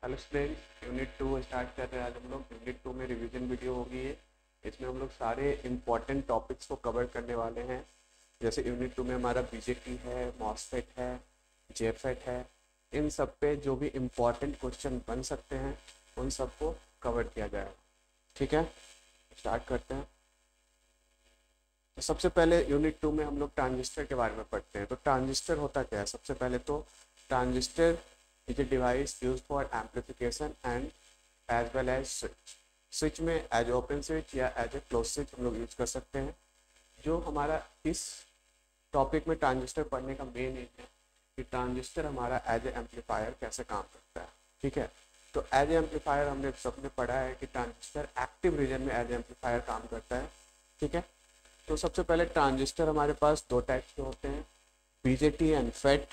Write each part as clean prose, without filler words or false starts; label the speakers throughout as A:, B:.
A: Hello students, unit 2 start कर रहे हैं। आज हम लोग यूनिट 2 में रिवीजन वीडियो होगी ये। इसमें हम लोग सारे इम्पॉर्टेंट टॉपिक्स को कवर करने वाले हैं। जैसे यूनिट 2 में हमारा बीजेटी है, मॉसफेट है, जेफेट है। इन सब पे जो भी इम्पॉर्टेंट क्वेश्चन बन सकते हैं उन सबको कवर किया जाएगा। ठीक है, स्टार्ट करते हैं। तो सबसे पहले यूनिट 2 में हम लोग ट्रांजिस्टर के बारे में पढ़ते हैं। तो ट्रांजिस्टर होता क्या है? सबसे पहले तो transistor is a device use for amplification and as well as switch. Switch में एज ओपन स्विच या एज ए क्लोज स्विच हम लोग यूज कर सकते हैं। जो हमारा इस टॉपिक में ट्रांजिस्टर पढ़ने का मेन एम है कि ट्रांजिस्टर हमारा एज ए एम्पलीफायर कैसे काम करता है। ठीक है, तो एज ए एम्पलीफायर हमने सबने पढ़ा है कि ट्रांजिस्टर एक्टिव रीजन में एज ए एम्पलीफायर काम करता है। ठीक है, तो सबसे पहले ट्रांजिस्टर हमारे पास दो टाइप्स के होते हैं, बीजेटी एंड फेट।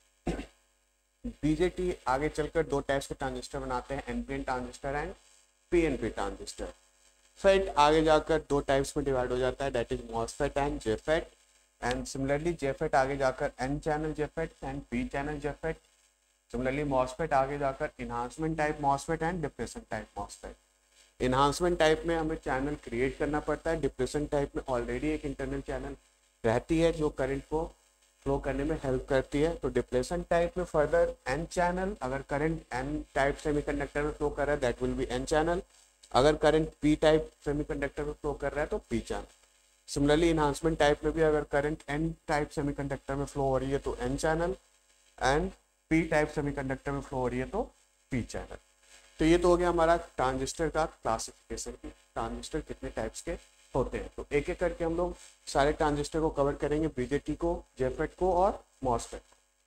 A: बीजेटी आगे चलकर दो टाइप्स के ट्रांजिस्टर बनाते हैं, NPN transistor and PNP transistor. FET आगे जाकर दो टाइप्स में डिवाइड हो जाता है, that is MOSFET and JFET. And similarly JFET आगे जाकर N channel JFET and P channel JFET. Similarly MOSFET आगे जाकर enhancement type MOSFET and depression type MOSFET. Enhancement type में हमें चैनल क्रिएट करना पड़ता है, डिप्रेशन टाइप में ऑलरेडी एक इंटरनल चैनल रहती है जो करंट को फ्लो करने में हेल्प करती है। तो डिप्रेशन टाइप में फर्दर एन चैनल, अगर करंट एन टाइप सेमीकंडक्टर में फ्लो कर रहा है that will be N channel. अगर करंट पी टाइप सेमीकंडक्टर में फ्लो कर रहा है तो P channel. Similarly enhancement type में भी अगर करंट एन टाइप सेमीकंडक्टर में फ्लो हो रही है तो N channel, and P type semiconductor में फ्लो हो रही है तो पी चैनल। तो ये तो हो गया हमारा ट्रांजिस्टर का क्लासिफिकेशन की ट्रांजिस्टर कितने टाइप्स के होते हैं। तो एक एक करके हम लोग सारे ट्रांजिस्टर को कवर करेंगे, बीजेटी को, जेफेट को और मॉसफेट।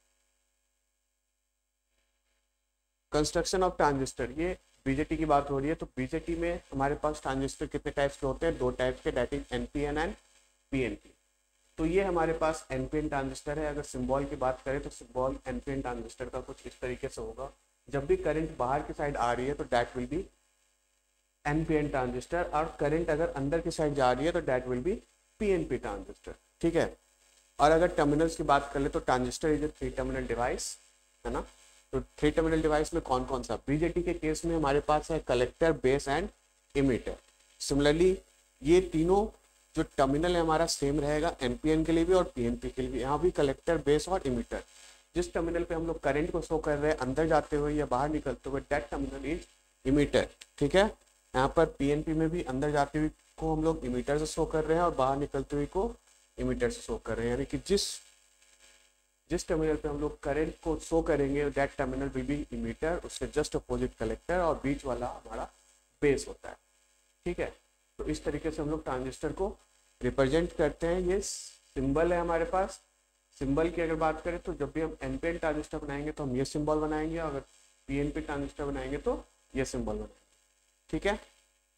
A: कंस्ट्रक्शन ऑफ ट्रांजिस्टर, ये बीजेटी की बात हो रही है। तो बीजेटी में हमारे पास ट्रांजिस्टर कितने टाइप्स के होते हैं? दो टाइप्स के, that is NPN and PNP. तो ये हमारे पास एनपीएन ट्रांजिस्टर है। अगर सिंबल की बात करें तो सिंबल एनपीएन ट्रांजिस्टर का कुछ इस तरीके से होगा। जब भी करंट बाहर की साइड आ रही है तो that will be NPN transistor, और करंट अगर अंदर की साइड जा रही है तो that will be PNP transistor. ठीक है, और अगर टर्मिनल्स की बात कर ले तो transistor is a three terminal device, है ना। तो थ्री टर्मिनल डिवाइस में कौन कौन सा? बीजेटी के केस में हमारे पास है collector, base and emitter. Similarly ये तीनों जो टर्मिनल है हमारा सेम रहेगा एनपीएन के लिए भी और पीएनपी के लिए भी। यहाँ भी कलेक्टर, बेस और इमीटर। जिस टर्मिनल पे हम लोग करंट को शो कर रहे हैं अंदर जाते हुए या बाहर निकलते हुए, दैट टर्मिनल इज इमीटर। ठीक है, यहाँ पर पीएनपी में भी अंदर जाते हुए को हम लोग इमीटर से शो कर रहे हैं और बाहर निकलते हुए को इमीटर से शो कर रहे हैं। यानी कि जिस जिस टर्मिनल पे हम लोग करंट को शो करेंगे that terminal will be emitter, उससे जस्ट अपोजिट कलेक्टर, और बीच वाला हमारा बेस होता है। ठीक है, तो इस तरीके से हम लोग ट्रांजिस्टर को रिप्रेजेंट करते हैं। ये सिंबल है हमारे पास। सिंबल की अगर बात करें तो जब भी हम एनपीएन ट्रांजिस्टर बनाएंगे तो हम ये सिंबल बनाएंगे, अगर पीएनपी ट्रांजिस्टर बनाएंगे तो ये सिंबल बनाएंगे। ठीक है,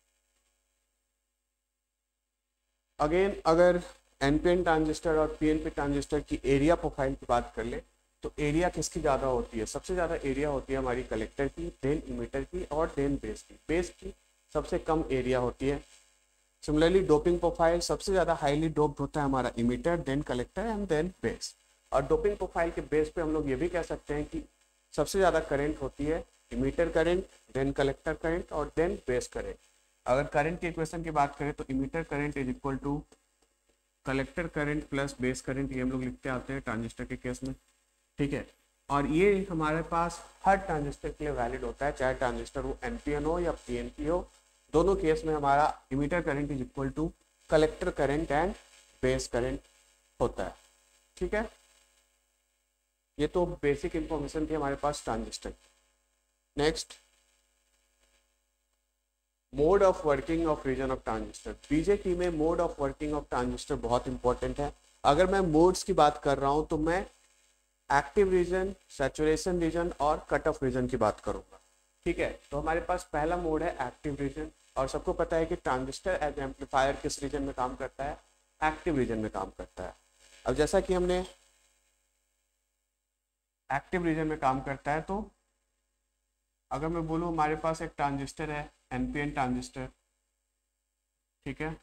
A: अगेन अगर एनपीएन ट्रांजिस्टर और पीएनपी ट्रांजिस्टर की एरिया प्रोफाइल की बात कर ले तो एरिया किसकी ज़्यादा होती है? सबसे ज़्यादा एरिया होती है हमारी कलेक्टर की, देन इमीटर की और देन बेस की। बेस की सबसे कम एरिया होती है। सिमिलरली डोपिंग प्रोफाइल सबसे ज़्यादा हाईली डोप्ड होता है हमारा emitter, then collector and then base. और डोपिंग प्रोफाइल के बेस पे हम लोग ये भी कह सकते हैं कि सबसे ज़्यादा करंट होती है emitter current, then collector current और देन बेस करंट। अगर करंट की इक्वेशन की बात करें तो emitter current is equal to collector current plus base current, ये हम लोग लिखते आते हैं ट्रांजिस्टर के केस में। ठीक है, और ये हमारे पास हर ट्रांजिस्टर के लिए वैलिड होता है, चाहे ट्रांजिस्टर हो एनपीएन हो या पीएनपी हो। दोनों केस में हमारा emitter current is equal to collector current and base current होता है। ठीक है, ये तो बेसिक इंफॉर्मेशन थी हमारे पास transistor. Next, mode of working of region of transistor. BJT में mode of working of transistor बहुत इंपॉर्टेंट है। अगर मैं मोड्स की बात कर रहा हूं तो मैं एक्टिव रीजन, सैचुरेशन रीजन और कट ऑफ रीजन की बात करूंगा। ठीक है, तो हमारे पास पहला मोड है एक्टिव रीजन, और सबको पता है कि ट्रांजिस्टर एज एम्पलीफायर किस रीजन में काम करता है? एक्टिव रीजन में काम करता है। अब जैसा कि हमने एक्टिव रीजन में काम करता है, तो अगर मैं बोलूँ हमारे पास एक ट्रांजिस्टर है एनपीएन ट्रांजिस्टर। ठीक है,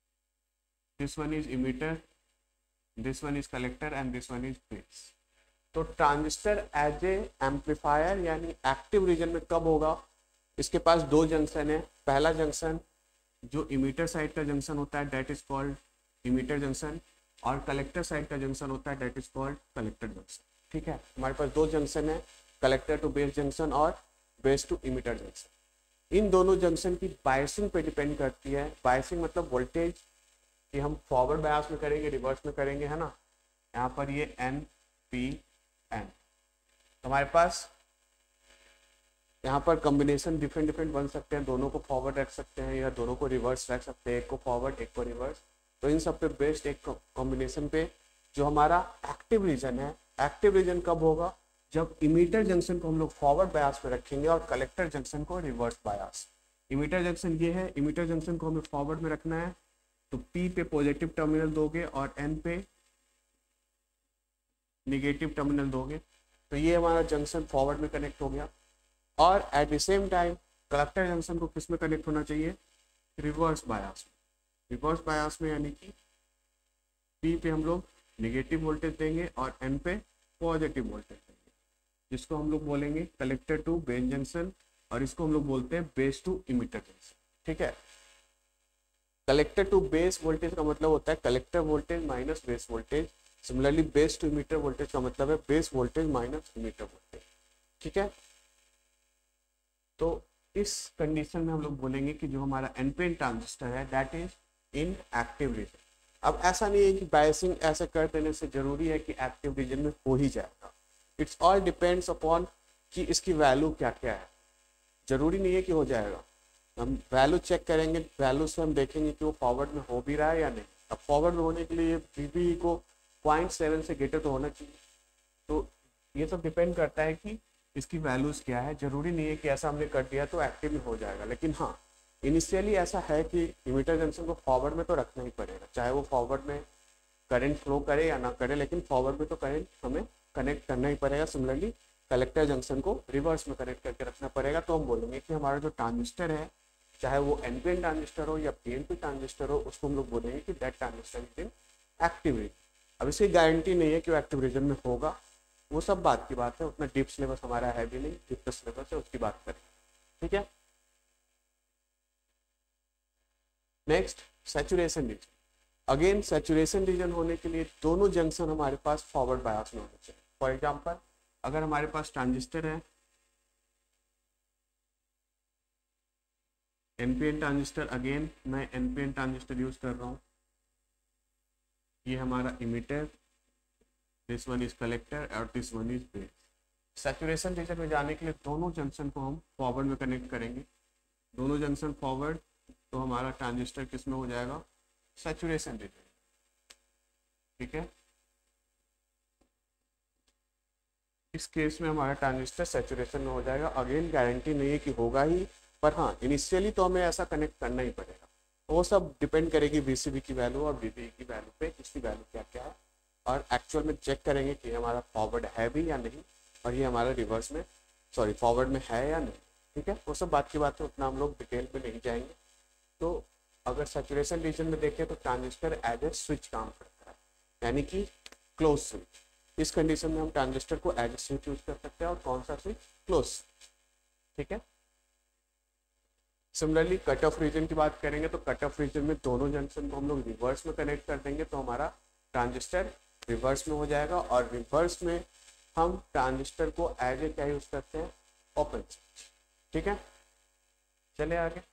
A: this one is emitter, this one is collector and this one is base. तो ट्रांजिस्टर एज ए एम्पलीफायर यानी एक्टिव रीजन में कब होगा? इसके पास दो जंक्शन है। पहला जंक्शन जो इमीटर साइड का जंक्शन होता है that is called emitter junction, और कलेक्टर साइड का जंक्शन होता है that is called collector junction. ठीक है, हमारे पास दो जंक्शन है, कलेक्टर टू बेस जंक्शन और बेस टू इमीटर जंक्शन। इन दोनों जंक्शन की बायसिंग पे डिपेंड करती है। बायसिंग मतलब वोल्टेज कि हम फॉरवर्ड बायस में करेंगे, रिवर्स में करेंगे, है ना। यहाँ पर ये एन पी एन, तो हमारे पास यहाँ पर कॉम्बिनेशन डिफरेंट डिफरेंट बन सकते हैं। दोनों को फॉरवर्ड रख सकते हैं या दोनों को रिवर्स रख सकते हैं, एक को फॉरवर्ड एक को रिवर्स। तो इन सब पे बेस्ड एक कॉम्बिनेशन पे जो हमारा एक्टिव रीजन है, एक्टिव रीजन कब होगा? जब इमीटर जंक्शन को हम लोग फॉरवर्ड बायस में रखेंगे और कलेक्टर जंक्शन को रिवर्स बायस। इमीटर जंक्शन ये है, इमीटर जंक्शन को हमें फॉरवर्ड में रखना है, तो पी पे पॉजिटिव टर्मिनल दोगे और एन पे निगेटिव टर्मिनल दोगे, तो ये हमारा जंक्शन फॉरवर्ड में कनेक्ट हो गया। और at the same time collector junction को किस में कनेक्ट होना चाहिए? रिवर्स बायस में। रिवर्स बायस में यानी कि पी पे हम लोग निगेटिव वोल्टेज देंगे और एन पे पॉजिटिव वोल्टेज देंगे, जिसको हम लोग बोलेंगे कलेक्टर टू बेस जंक्शन, और इसको हम लोग बोलते हैं बेस टू इमीटर जंक्शन। ठीक है, कलेक्टर टू बेस वोल्टेज का मतलब होता है collector voltage minus base voltage. Similarly base to emitter voltage का मतलब है base voltage minus emitter voltage. ठीक है, तो इस कंडीशन में हम लोग बोलेंगे कि जो हमारा एनपीएन ट्रांजिस्टर है that is in active region. अब ऐसा नहीं है कि बायसिंग ऐसे कर देने से जरूरी है कि एक्टिव रीजन में हो ही जाएगा। इट्स ऑल डिपेंड्स अपॉन कि इसकी वैल्यू क्या क्या है। जरूरी नहीं है कि हो जाएगा, हम वैल्यू चेक करेंगे, वैल्यू से हम देखेंगे कि वो फॉरवर्ड में हो भी रहा है या नहीं। अब फॉरवर्ड में होने के लिए वीबी को 0.7 से ग्रेटर तो होना चाहिए। तो ये सब डिपेंड करता है कि इसकी वैल्यूज क्या है। जरूरी नहीं है कि ऐसा हमने कर दिया तो एक्टिव में हो जाएगा, लेकिन हाँ इनिशियली ऐसा है कि इमीटर जंक्शन को फॉरवर्ड में तो रखना ही पड़ेगा, चाहे वो फॉरवर्ड में करंट फ्लो करे या ना करे, लेकिन फॉरवर्ड में तो करंट हमें कनेक्ट करना ही पड़ेगा। सिमिलरली कलेक्टर जंक्शन को रिवर्स में कनेक्ट करके रखना पड़ेगा। तो हम बोलेंगे कि हमारा जो ट्रांजिस्टर है, चाहे वो एनपीएन ट्रांजिस्टर हो या पीएनपी ट्रांजिस्टर हो, उसको हम लोग बोलेंगे कि that transistor is in active region. अब इसकी गारंटी नहीं है कि वो एक्टिव रीजन में होगा, वो सब बात की बात है, उतना डीप सिलेबस हमारा है भी नहीं, डीप सिलेबस है उसकी बात करें। ठीक है, next saturation region. Again saturation region होने के लिए दोनों जंक्शन हमारे पास फॉरवर्ड बायस में होने चाहिए। फॉर एग्जांपल अगर हमारे पास ट्रांजिस्टर है एनपीएन ट्रांजिस्टर, अगेन मैं एनपीएन ट्रांजिस्टर यूज कर रहा हूँ, ये हमारा emitter, this one is collector और this one is base. Saturation region में जाने के लिए दोनों जंक्शन को हम फॉरवर्ड में कनेक्ट करेंगे। दोनों जंक्शन फॉरवर्ड, तो हमारा ट्रांजिस्टर किस में हो जाएगा? Saturation region. ठीक है, इस केस में हमारा ट्रांजिस्टर सैचुरेशन में हो जाएगा। अगेन गारंटी नहीं है कि होगा ही, पर हाँ इनिशियली तो हमें ऐसा कनेक्ट करना ही पड़ेगा। वो सब डिपेंड करेगी वीसीबी की वैल्यू और वीबी की वैल्यू पे, इसकी वैल्यू क्या क्या है, और एक्चुअल में चेक करेंगे कि हमारा फॉरवर्ड है भी या नहीं, और ये हमारा रिवर्स में सॉरी फॉरवर्ड में है या नहीं। ठीक है, वो सब बात की बात है, उतना हम लोग डिटेल में नहीं जाएंगे। तो अगर सैचुरेशन रीजन में देखें तो ट्रांजिस्टर एज ए स्विच काम करता है, यानी कि क्लोज स्विच। इस कंडीशन में हम ट्रांजिस्टर को एज ए स्विच यूज कर सकते हैं, और कौन सा स्विच? Close switch. ठीक है, सिमिलरली कट ऑफ रीजन की बात करेंगे तो कट ऑफ रीजन में दोनों जंक्शन को हम लोग रिवर्स में कनेक्ट कर देंगे, तो हमारा ट्रांजिस्टर रिवर्स में हो जाएगा। और रिवर्स में हम ट्रांजिस्टर को एज ए क्या यूज करते हैं? Open switch. ठीक है, चले आगे।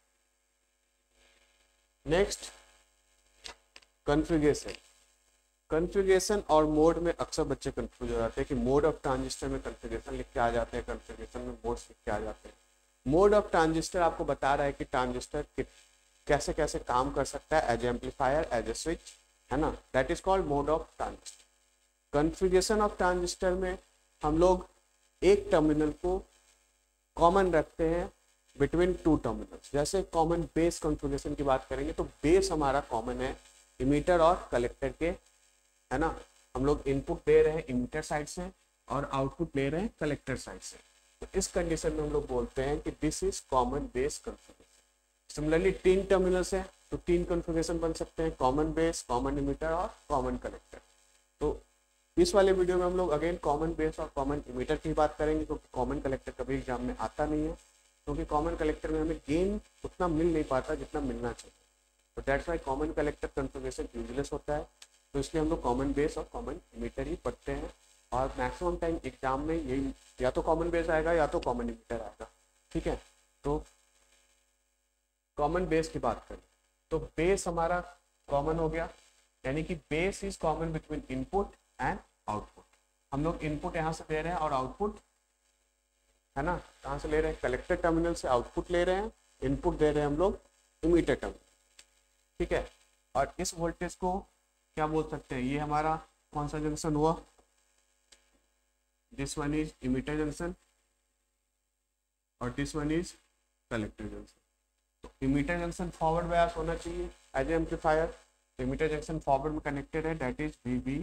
A: Next configuration. कॉन्फ़िगरेशन और मोड में अक्सर बच्चे कंफ्यूज हो जाते हैं कि मोड ऑफ ट्रांजिस्टर में कॉन्फ़िगरेशन लिख के आ जाते हैं, कॉन्फ़िगरेशन में मोड्स लिख के आ जाते हैं। मोड ऑफ ट्रांजिस्टर आपको बता रहा है कि ट्रांजिस्टर कैसे कैसे काम कर सकता है as amplifier, as a switch, है ना, that is called mode of transistor. Configuration of transistor में हम लोग एक टर्मिनल को कॉमन रखते हैं बिटवीन टू टर्मिनल्स। जैसे कॉमन बेस कॉन्फ़िगरेशन की बात करेंगे तो बेस हमारा कॉमन है इमीटर और कलेक्टर के, है ना। हम लोग इनपुट दे रहे हैं इमीटर साइड से और आउटपुट ले रहे हैं कलेक्टर साइड से, तो इस कंडीशन में हम लोग बोलते हैं कि this is common base configuration. Similarly तीन टर्मिनल्स है तो तीन कॉन्फ़िगरेशन बन सकते हैं, कॉमन बेस, कॉमन इमीटर और कॉमन कलेक्टर। तो इस वाले वीडियो में हम लोग अगेन कॉमन बेस और कॉमन इमीटर की बात करेंगे, क्योंकि कॉमन कलेक्टर कभी एग्जाम में आता नहीं है, क्योंकि कॉमन कलेक्टर में हमें गेन उतना मिल नहीं पाता जितना मिलना चाहिए। तो that's why common collector configuration useless होता है। तो इसलिए हम लोग कॉमन बेस और कॉमन इमीटर ही पढ़ते हैं, और मैक्सिमम टाइम एग्जाम में यही या तो कॉमन बेस आएगा या तो कॉमन इमीटर आएगा। ठीक है, तो कॉमन बेस की बात करें तो बेस हमारा कॉमन हो गया, यानी कि base is common between input and output. हम लोग इनपुट यहाँ से दे रहे हैं और आउटपुट है ना कहाँ से ले रहे हैं, कलेक्टर टर्मिनल से आउटपुट ले रहे हैं, इनपुट दे रहे हैं हम लोग इमीटर टर्मिनल। ठीक है, और इस वोल्टेज को क्या बोल सकते हैं, ये हमारा कौन सा जंक्शन हुआ, this one is emitter junction और this one is collector junction. तो इमीटर जंक्शन फॉरवर्ड बायस होना चाहिए as amplifier, emitter junction forward में कनेक्टेड है, दैट इज वी।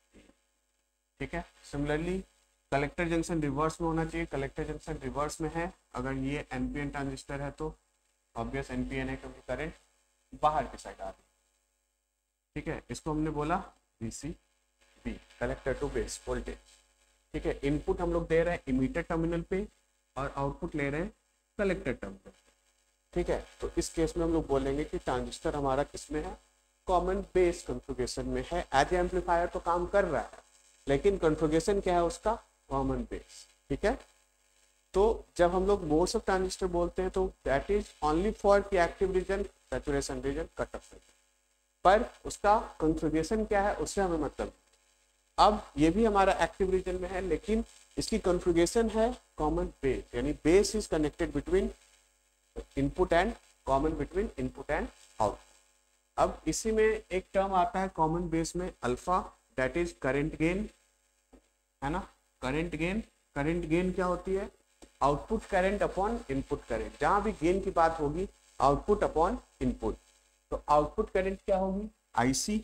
A: ठीक है, सिमिलरली कलेक्टर जंक्शन रिवर्स में होना चाहिए, कलेक्टर जंक्शन रिवर्स में है। अगर ये एनपीएन ट्रांजिस्टर है तो ऑब्वियस एनपीएन है, क्योंकि करंट बाहर की साइड आ रही है। ठीक है, इसको हमने बोला VCB, collector to base voltage. ठीक है, इनपुट हम लोग दे रहे हैं इमीटर टर्मिनल पे और आउटपुट ले रहे हैं कलेक्टर टर्मिनल। ठीक है, तो इस केस में हम लोग बोलेंगे कि ट्रांजिस्टर हमारा किसमें है, कॉमन बेस कॉन्फ़िगरेशन में है। एज एम्पलीफायर तो काम कर रहा है, लेकिन कॉन्फ़िगरेशन क्या है उसका, कॉमन बेस। ठीक है, तो जब हम लोग मोड्स ऑफ ट्रांजिस्टर बोलते हैं तो दैट इज ओनली फॉर की active region, saturation region, cut off region, पर उसका कॉन्फ़िगरेशन क्या है उससे हमें मतलब। अब ये भी हमारा एक्टिव रीजन में है, लेकिन इसकी कॉन्फ़िगरेशन है कॉमन बेस, यानी base is connected between input and common between input and output. अब इसी में एक टर्म आता है कॉमन बेस में alpha, that is current gain, है ना, करंट गेन। करंट गेन क्या होती है, output current upon input current. जहां भी गेन की बात होगी आउटपुट अपॉन इनपुट, तो आउटपुट करंट क्या होगी IC,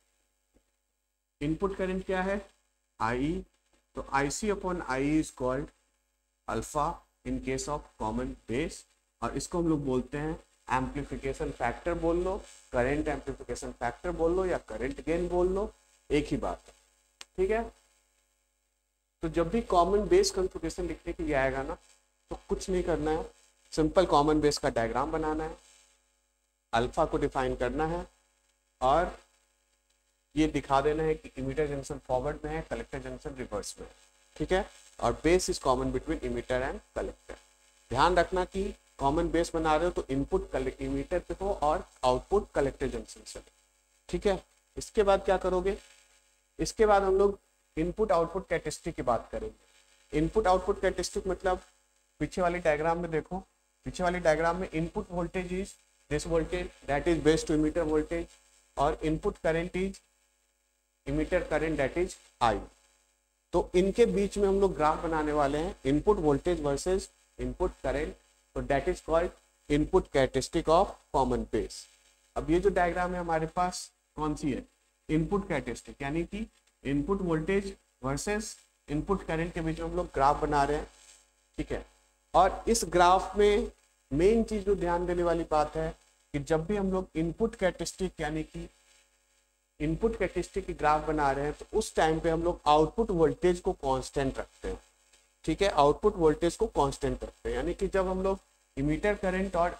A: इनपुट करंट क्या है IE, तो IC upon IE is called alpha in case of common base, और इसको हम लोग बोलते हैं एम्पलीफिकेशन फैक्टर बोल लो, करंट एम्पलीफिकेशन फैक्टर बोल लो, या करंट गेन बोल लो, एक ही बात है। ठीक है, तो जब भी कॉमन बेस कॉन्फ़िगरेशन लिखने के लिए आएगा ना, तो कुछ नहीं करना है, सिंपल कॉमन बेस का डायग्राम बनाना है, अल्फा को डिफाइन करना है, और ये दिखा देना है कि इमीटर जंक्शन फॉरवर्ड में है, कलेक्टर जंक्शन रिवर्स में है। ठीक है, और base is common between emitter and collector. ध्यान रखना कि कॉमन बेस बना रहे हो तो इनपुट इमीटर पे हो और आउटपुट कलेक्टर जंक्शन से। ठीक है, इसके बाद क्या करोगे, इसके बाद हम लोग इनपुट आउटपुट कैरेक्टरिस्टिक की बात करेंगे। इनपुट आउटपुट कैरेक्टरिस्टिक मतलब पीछे वाली डायग्राम में देखो, पीछे वाली डायग्राम में input voltage is this voltage that is base to emitter voltage, और input current is emitter current that is I। तो इनके बीच में हम लोग ग्राफ बनाने वाले हैं, input voltage versus input current, तो that is called input characteristic of common base. अब ये जो डायग्राम है हमारे पास कौन सी है, इनपुट कैरेक्टरिस्टिक, यानी कि input voltage versus input current के बीच में हम लोग ग्राफ बना रहे हैं। ठीक है, और इस ग्राफ में मेन चीज जो ध्यान देने वाली बात है कि जब भी हम लोग इनपुट कैरेक्टरिस्टिक यानी कि इनपुट कैरेक्टरिस्टिक की ग्राफ बना रहे हैं, तो उस टाइम पे हम लोग आउटपुट वोल्टेज को कांस्टेंट रखते हैं। ठीक है, आउटपुट वोल्टेज को कांस्टेंट रखते हैं, यानी कि जब हम लोग इमीटर करंट और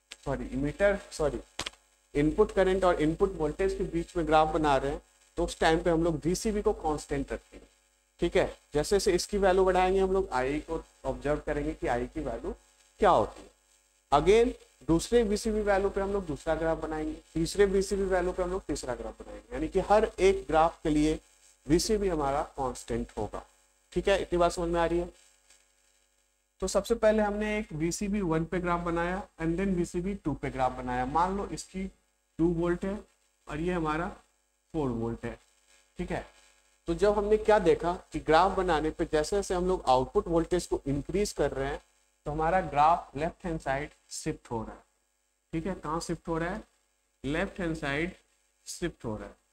A: इनपुट करंट और इनपुट वोल्टेज के बीच में ग्राफ बना रहे हैं, तो उस टाइम पे हम लोग VCB को कांस्टेंट रखेंगे। ठीक है, जैसे जैसे इसकी वैल्यू बढ़ाएंगे हम लोग IE को ऑब्जर्व करेंगे कि IE की वैल्यू क्या होती है। अगेन दूसरे VCB वैल्यू पे हम लोग दूसरा ग्राफ बनाएंगे, तीसरे VCB वैल्यू पे हम लोग तीसरा ग्राफ बनाएंगे, यानी कि हर एक ग्राफ के लिए VCB हमारा कांस्टेंट होगा। ठीक है, इतनी बात समझ में आ रही है। तो सबसे पहले हमने एक VCB 1 पे ग्राफ बनाया एंड देन VCB 2 पे ग्राफ बनाया। मान लो इसकी 2 वोल्ट है और ये हमारा 4 वोल्ट है। ठीक है, तो जब हमने क्या देखा कि ग्राफ बनाने पे जैसे जैसे हम लोग आउटपुट वोल्टेज को इंक्रीज कर रहे हैं, तो हमारा graph left hand side shift हो रहा है। ठीक है, कहाँ शिफ्ट हो रहा है, लेफ्ट हैंड साइड शिफ्ट हो रहा है।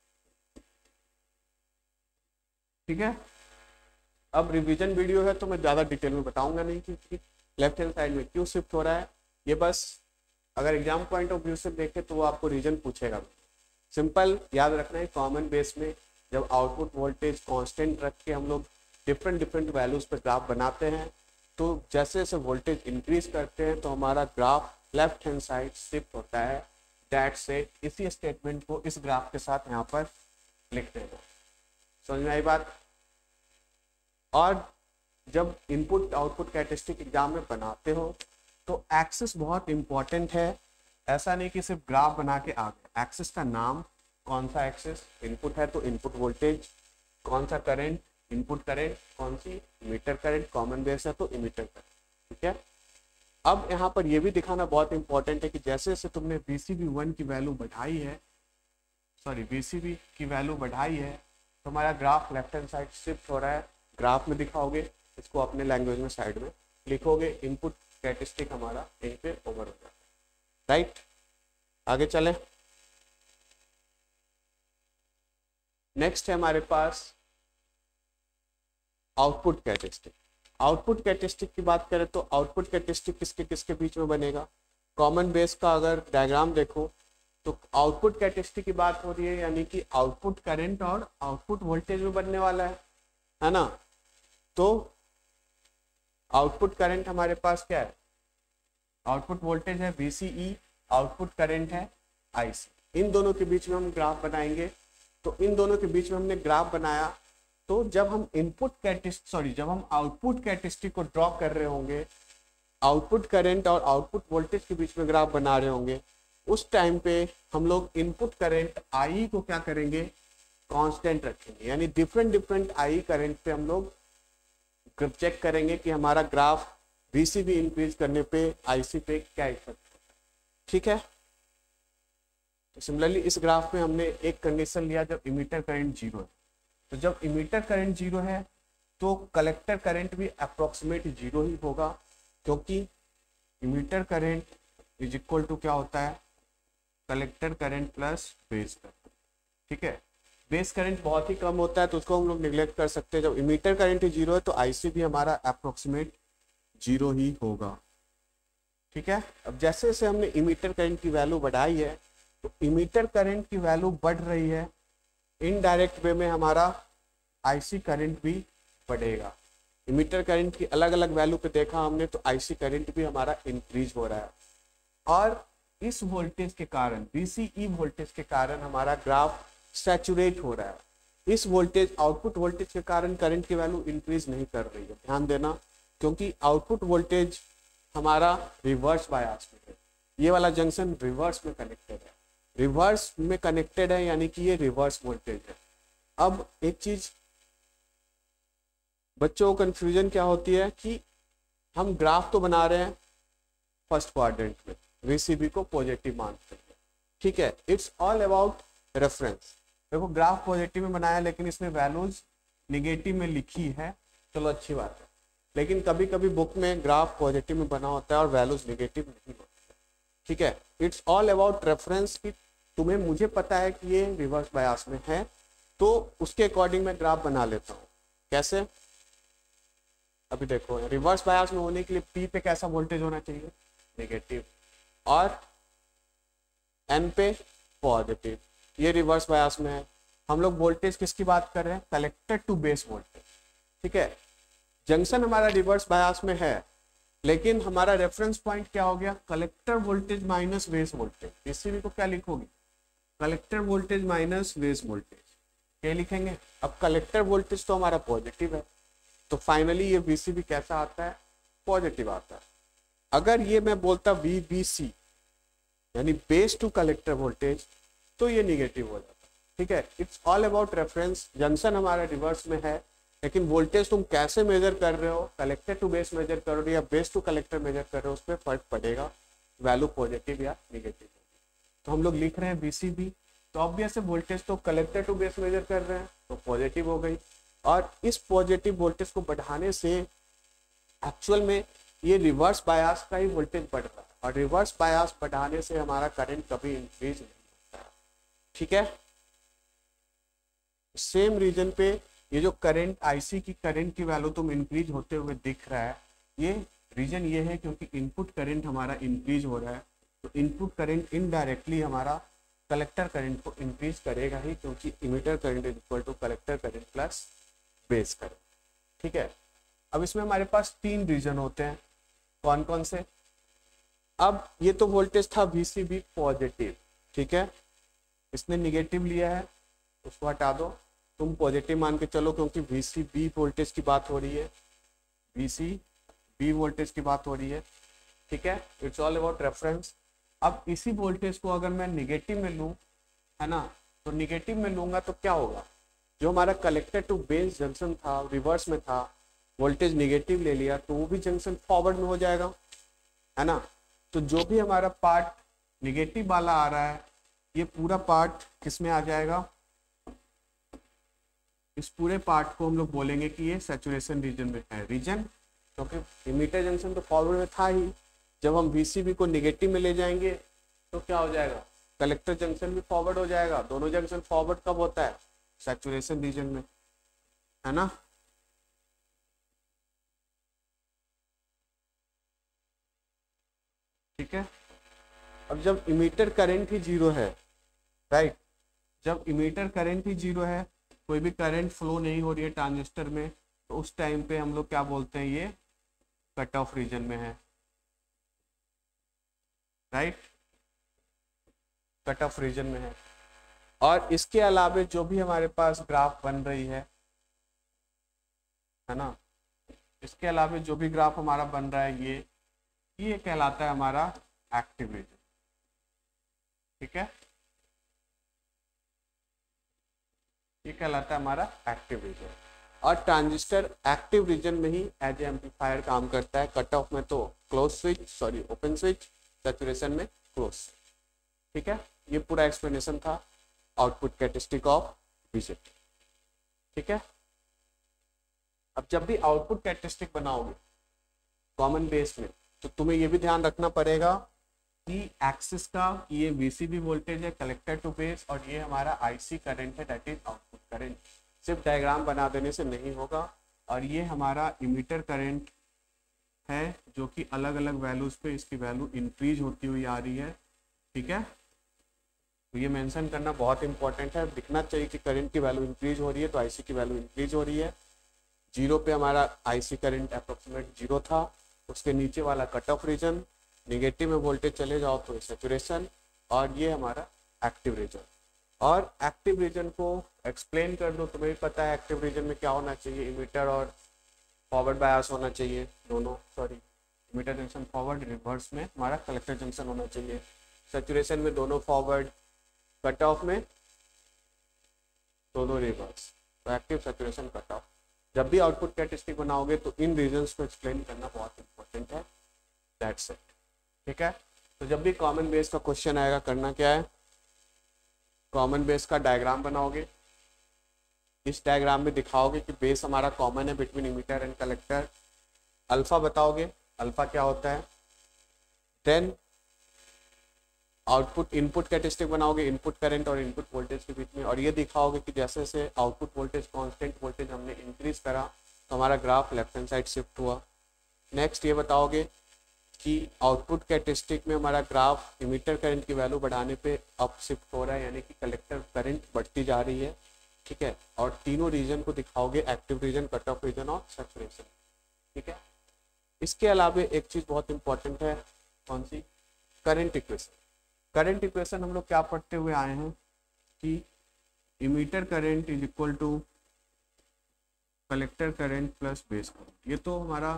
A: ठीक है, अब रिवीजन वीडियो है तो मैं ज्यादा डिटेल में बताऊंगा नहीं कि लेफ्ट हैंड साइड में क्यों शिफ्ट हो रहा है। ये बस अगर एग्जाम पॉइंट ऑफ व्यू से देखें तो वो आपको रीजन पूछेगा। सिंपल याद रखना है, कॉमन बेस में जब आउटपुट वोल्टेज कांस्टेंट रख के हम लोग डिफरेंट डिफरेंट वैल्यूज पे ग्राफ बनाते हैं, तो जैसे जैसे वोल्टेज इंक्रीज करते हैं तो हमारा graph left hand side shift होता है। दैट से इसी स्टेटमेंट को इस ग्राफ के साथ यहाँ पर लिख देना। समझ में आई बात? और जब इनपुट आउटपुट कैरेक्टरिस्टिक एग्जाम में बनाते हो तो एक्सिस बहुत इंपॉर्टेंट है। ऐसा नहीं कि सिर्फ ग्राफ बना के आ गए। एक्सिस का नाम, कौन सा एक्सिस, इनपुट है तो इनपुट वोल्टेज, कौन सा करंट, इनपुट करंट, कौन सी इमीटर करंट, कॉमन बेस है तो इमीटर करंट। ठीक है, अब यहाँ पर यह भी दिखाना बहुत इंपॉर्टेंट है कि जैसे जैसे तुमने VCB1 की वैल्यू बढ़ाई है, सॉरी VCB की वैल्यू बढ़ाई है, तो हमारा graph left hand side shift हो रहा है। ग्राफ में दिखाओगे, इसको अपने लैंग्वेज में साइड में लिखोगे, इनपुट कैरेक्टरिस्टिक हमारा यहीं पे ओवर हो जाता है। राइट, आगे चलें। नेक्स्ट है हमारे पास आउटपुट कैरेक्टरिस्टिक। आउटपुट कैरेक्टरिस्टिक की बात करें तो आउटपुट कैरेक्टरिस्टिक किसके किसके बीच में बनेगा? कॉमन बेस का अगर डायग्राम देखो तो आउटपुट कैरेक्टरिस्टिक की बात हो रही है, यानी कि आउटपुट करंट और आउटपुट वोल्टेज में बनने वाला है ना। तो आउटपुट करंट हमारे पास क्या है? आउटपुट वोल्टेज है VCE, आउटपुट करंट है IC। इन दोनों के बीच में हम ग्राफ बनाएंगे। तो इन दोनों के बीच में हमने ग्राफ बनाया, तो जब हम जब हम आउटपुट कैरेक्टरिस्टिक को ड्रॉ कर रहे होंगे, आउटपुट करंट और आउटपुट वोल्टेज के बीच में ग्राफ बना रहे होंगे, उस टाइम पे हम लोग इनपुट करंट I को क्या करेंगे? कांस्टेंट रखेंगे। यानी डिफरेंट डिफरेंट I करंट पे हम लोग चेक करेंगे कि हमारा ग्राफ VCB इंक्रीज करने पे IC पे क्या इफेक्ट होता है। ठीक है, तो सिमिलरली इस ग्राफ में हमने एक कंडीशन लिया जब इमीटर करंट 0 है। तो जब इमीटर करंट 0 है तो कलेक्टर करंट भी अप्रोक्सीमेट 0 ही होगा, क्योंकि emitter current is equal to क्या होता है? Collector current plus base current. ठीक है, बेस करंट बहुत ही कम होता है तो उसको हम लोग निगलेक्ट कर सकते हैं। जब इमीटर करंट 0 है तो IC भी हमारा अप्रोक्सीमेट 0 ही होगा। ठीक है, अब जैसे जैसे हमने इमीटर करंट की वैल्यू बढ़ाई है तो इमीटर करंट की वैल्यू बढ़ रही है, इनडायरेक्ट वे में हमारा IC करंट भी बढ़ेगा। इमीटर करंट की अलग अलग वैल्यू पे देखा हमने तो IC करंट भी हमारा इंक्रीज हो रहा है। और इस वोल्टेज के कारण, VCE वोल्टेज के कारण हमारा ग्राफ सैचुरेट हो रहा है। इस वोल्टेज, आउटपुट वोल्टेज के कारण करंट की वैल्यू इंक्रीज नहीं कर रही है। ध्यान देना, क्योंकि आउटपुट वोल्टेज हमारा रिवर्स बायस में है। ये वाला जंक्शन रिवर्स में कनेक्टेड है, रिवर्स में कनेक्टेड है, यानी कि ये रिवर्स वोल्टेज है। अब एक चीज बच्चों को कंफ्यूजन क्या होती है कि हम ग्राफ तो बना रहे हैं फर्स्ट क्वाड्रेंट में, VCB को पॉजिटिव मानते हैं। ठीक है, इट्स ऑल अबाउट रेफरेंस। देखो ग्राफ पॉजिटिव में बनाया लेकिन इसमें वैल्यूज निगेटिव में लिखी है, चलो अच्छी बात है। लेकिन कभी कभी बुक में ग्राफ पॉजिटिव में बना होता है और वैल्यूज निगेटिव नहीं होती है। ठीक है, इट्स ऑल अबाउट रेफरेंस कि तुम्हें, मुझे पता है कि ये रिवर्स बायस में है तो उसके अकॉर्डिंग मैं ग्राफ बना लेता हूँ। कैसे? अभी देखो रिवर्स बायस में होने के लिए P पे कैसा वोल्टेज होना चाहिए? नेगेटिव, और N पे पॉजिटिव। ये रिवर्स बायस में है। हम लोग वोल्टेज किसकी बात कर रहे हैं? Collector to base voltage. ठीक है, जंक्शन हमारा रिवर्स बायस में है लेकिन हमारा रेफरेंस पॉइंट क्या हो गया? Collector voltage minus base voltage. VCB को क्या लिखोगे? Collector voltage minus base voltage. क्या लिखेंगे? अब कलेक्टर वोल्टेज तो हमारा पॉजिटिव है, तो फाइनली ये VCB कैसा आता है? पॉजिटिव आता है। अगर ये मैं बोलता VBC यानी बेस टू कलेक्टर वोल्टेज, तो ये निगेटिव हो जाता। ठीक है, it's all about reference. Junction हमारा रिवर्स में है लेकिन वोल्टेज तुम कैसे मेजर कर रहे हो, कलेक्टर टू बेस मेजर कर रहे हो या बेस टू कलेक्टर मेजर कर रहे हो, उस पर फर्क पड़ेगा, वैल्यू पॉजिटिव या निगेटिव होगी। तो हम लोग लिख रहे हैं VCB, तो ऑब्वियस है वोल्टेज तो कलेक्टर टू बेस मेजर कर रहे हैं तो पॉजिटिव हो गई। और इस पॉजिटिव वोल्टेज को बढ़ाने से एक्चुअल में ये रिवर्स बायस का ही वोल्टेज बढ़ रहा है, और रिवर्स बायस बढ़ाने से हमारा करंट कभी इंक्रीज नहीं होता है। ठीक है, सेम रीजन पे ये जो करंट IC की करंट की वैल्यू तुम इंक्रीज होते हुए दिख रहा है, ये रीजन ये है क्योंकि इनपुट करंट हमारा इंक्रीज हो रहा है। तो इनपुट करंट इनडायरेक्टली हमारा कलेक्टर करंट को इंक्रीज करेगा ही, क्योंकि emitter current is equal to collector current plus base current. ठीक है, अब इसमें हमारे पास 3 रीजन होते हैं, कौन कौन से? अब ये तो वोल्टेज था VCB पॉजिटिव, ठीक है, इसने निगेटिव लिया है, उसको हटा दो, तुम पॉजिटिव मान के चलो, क्योंकि VCB वोल्टेज की बात हो रही है, VCB वोल्टेज की बात हो रही है। ठीक है, इट्स ऑल अबाउट रेफरेंस। अब इसी वोल्टेज को अगर मैं निगेटिव में लूँ, है ना, तो निगेटिव में लूंगा तो क्या होगा, जो हमारा कलेक्टर टू बेस जंक्शन था, रिवर्स में था, वोल्टेज निगेटिव ले लिया, तो वो भी जंक्शन फॉरवर्ड में हो जाएगा, है ना। तो जो भी हमारा पार्ट निगेटिव वाला आ रहा है, ये पूरा पार्ट किस में आ जाएगा, इस पूरे पार्ट को हम लोग बोलेंगे कि ये सैचुरेशन रीजन में है। रीजन क्योंकि इमीटर जंक्शन तो फॉरवर्ड में था ही, जब हम VCB को निगेटिव में ले जाएंगे तो क्या हो जाएगा, कलेक्टर जंक्शन भी फॉरवर्ड हो जाएगा। दोनों जंक्शन फॉरवर्ड कब होता है, सैचुरेशन रीजन में, है ना। ठीक है, अब जब इमीटर करंट ही जीरो है, राइट, जब इमीटर करंट ही जीरो है, कोई भी करंट फ्लो नहीं हो रही है ट्रांजिस्टर में, तो उस टाइम पे हम लोग क्या बोलते हैं, ये कट ऑफ रीजन में है, राइट, कट ऑफ रीजन में है। और इसके अलावे जो भी हमारे पास ग्राफ बन रही है ना, इसके अलावे जो भी ग्राफ हमारा बन रहा है, ये कहलाता है हमारा एक्टिव रीजन। ठीक है, ये कहलाता है हमारा एक्टिव रीजन। और ट्रांजिस्टर एक्टिव रीजन में ही एज ए एम्पलीफायर काम करता है। कट ऑफ में तो close switch, sorry open switch, saturation में क्लोज। ठीक है, ये पूरा एक्सप्लेनेशन था आउटपुट कैरेक्टरिस्टिक ऑफ बीजेटी। ठीक है, अब जब भी आउटपुट कैरेक्टरिस्टिक बनाओगे कॉमन बेस में, तो तुम्हें ये भी ध्यान रखना पड़ेगा कि एक्सिस का ये VCB वोल्टेज है कलेक्टर टू बेस, और ये हमारा IC करंट है, दैट इज आउटपुट करंट। सिर्फ डायग्राम बना देने से नहीं होगा। और ये हमारा इमीटर करंट है, जो कि अलग अलग वैल्यूज पे इसकी वैल्यू इंक्रीज होती हुई आ रही है। ठीक है, तो ये मेंशन करना बहुत इंपॉर्टेंट है, दिखना चाहिए कि करंट की वैल्यू इंक्रीज हो रही है तो IC की वैल्यू इंक्रीज हो रही है। जीरो पे हमारा IC करंट अप्रोक्सीमेट जीरो था, उसके नीचे वाला कट ऑफ रीजन, निगेटिव में वोल्टेज चले जाओ तो सैचुरेशन, और ये हमारा एक्टिव रीजन। और एक्टिव रीजन को एक्सप्लेन कर दो, तुम्हें पता है एक्टिव रीजन में क्या होना चाहिए, इमीटर और फॉरवर्ड बायस होना चाहिए दोनों, sorry emitter junction forward, reverse में हमारा कलेक्टर जंक्शन होना चाहिए, सैचुरेशन में दोनों फॉरवर्ड, कट ऑफ में दोनों रिवर्स, तो एक्टिव सैचुरेशन कट ऑफ। जब भी आउटपुट कैरेक्टरिस्टिक बनाओगे तो इन रीजन्स को एक्सप्लेन करना बहुत इंपॉर्टेंट है, दैट्स इट। ठीक है, तो जब भी कॉमन बेस का क्वेश्चन आएगा, करना क्या है, कॉमन बेस का डायग्राम बनाओगे, इस डायग्राम में दिखाओगे कि बेस हमारा कॉमन है between emitter and collector, alpha बताओगे, अल्फा क्या होता है, देन आउटपुट इनपुट कैरेक्टरिस्टिक बनाओगे, इनपुट करंट और इनपुट वोल्टेज के बीच में, और ये दिखाओगे कि जैसे जैसे आउटपुट वोल्टेज कांस्टेंट वोल्टेज हमने इंक्रीज करा तो हमारा graph left hand side shift हुआ। नेक्स्ट ये बताओगे कि आउटपुट कैरेक्टरिस्टिक में हमारा ग्राफ इमीटर करंट की वैल्यू बढ़ाने पे अप शिफ्ट हो रहा है, यानी कि कलेक्टर करंट बढ़ती जा रही है। ठीक है, और तीनों रीजन को दिखाओगे, active region, cut off region और सैचुरेशन। ठीक है, इसके अलावा एक चीज बहुत इंपॉर्टेंट है, कौन सी, करंट इक्वेशन। करंट इक्वेशन हम लोग क्या पढ़ते हुए आए हैं कि emitter current is equal to collector current plus base current. ये तो हमारा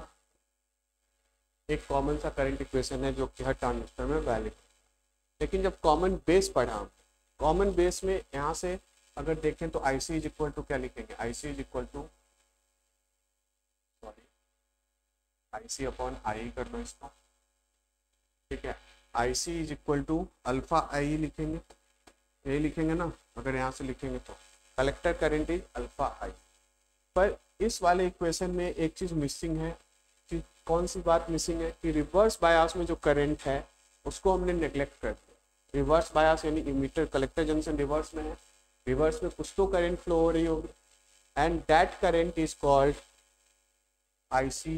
A: एक कॉमन सा करंट इक्वेशन है जो कि हर ट्रांजिस्टर में वैलिड। लेकिन जब कॉमन बेस पढ़ा, कॉमन बेस में यहाँ से अगर देखें तो IC इज इक्वल टू क्या लिखेंगे, IC is equal to, sorry IC upon I कर लो इसको। ठीक है, IC is equal to alpha I लिखेंगे, यही लिखेंगे ना, अगर यहाँ से लिखेंगे तो collector current is alpha I. पर इस वाले इक्वेशन में एक चीज मिसिंग है, कि कौन सी बात मिसिंग है, कि रिवर्स बायस में जो करंट है उसको हमने नेग्लेक्ट कर दिया। रिवर्स बायस यानी इमीटर कलेक्टर जंक्शन रिवर्स में है, रिवर्स में कुछ तो करंट फ्लो हो रही होगी, and that current is called IC,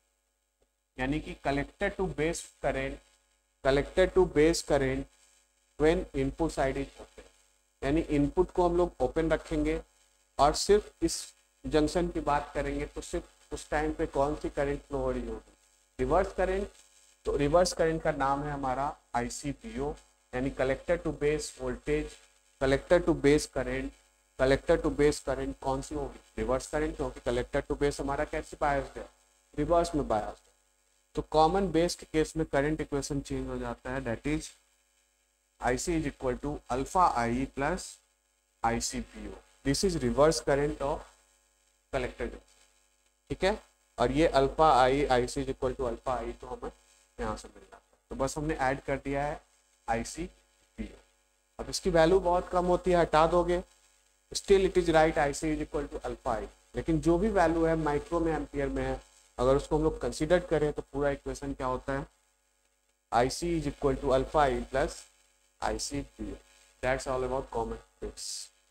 A: यानी कि collector to base current, collector to base current when input side is open, यानी इनपुट को हम लोग ओपन रखेंगे और सिर्फ इस जंक्शन की बात करेंगे तो सिर्फ उस टाइम पे कौन सी करंट फ्लो हो रही होगी, रिवर्स करंट। तो रिवर्स करंट का नाम है हमारा ICPO, यानी collector to base voltage, collector to base current. Collector to base current कौन सी होगी, रिवर्स करंट, क्योंकि कलेक्टर टू बेस हमारा कैसे बायस्ड है, रिवर्स में बायस्ड है। तो कॉमन बेस के केस में करंट इक्वेशन चेंज हो जाता है, that is IC is equal to alpha I plus ICPO। This is reverse current of collector junction, ठीक है। और ये alpha I IC is equal to alpha I तो हमें यहाँ से मिल जाता है, तो बस हमने ऐड कर दिया है ICPO। अब इसकी वैल्यू बहुत कम होती है, हटा दोगे, still it is right IC is equal to alpha I. लेकिन जो भी वैल्यू है माइक्रो में एम्पियर में है, अगर उसको हम लोग कंसिडर करें तो पूरा इक्वेशन क्या होता है, IC is equal to alpha I plus ICPO। That's all about common base.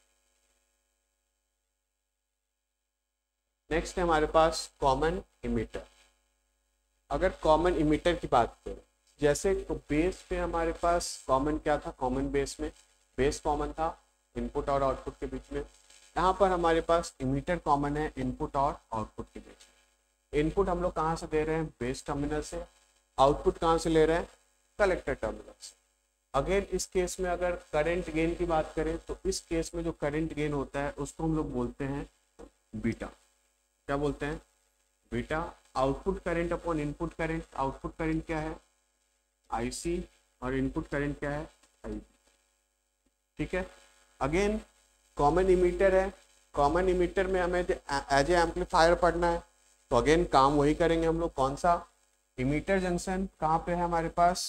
A: Next है हमारे पास कॉमन इमीटर। अगर कॉमन इमीटर की बात करें, जैसे तो बेस पे हमारे पास कॉमन क्या था, कॉमन बेस में बेस कॉमन था इनपुट और आउटपुट के बीच में। यहाँ पर हमारे पास इमीटर कॉमन है इनपुट और आउटपुट के बीच में। इनपुट हम लोग कहाँ से दे रहे हैं, बेस टर्मिनल से। आउटपुट कहाँ से ले रहे हैं, कलेक्टर टर्मिनल से। अगेन इस केस में अगर करंट गेन की बात करें तो इस केस में जो करंट गेन होता है उसको हम लोग बोलते हैं बीटा। क्या बोलते हैं, beta. Output current upon input current, output current क्या है IC और इनपुट करंट क्या है IB, ठीक है। अगेन कॉमन इमीटर है, कॉमन इमीटर में हमें एज ए एम्पलीफायर पढ़ना है, तो अगेन काम वही करेंगे हम लोग। कौन सा, इमीटर जंक्शन कहाँ पे है हमारे पास,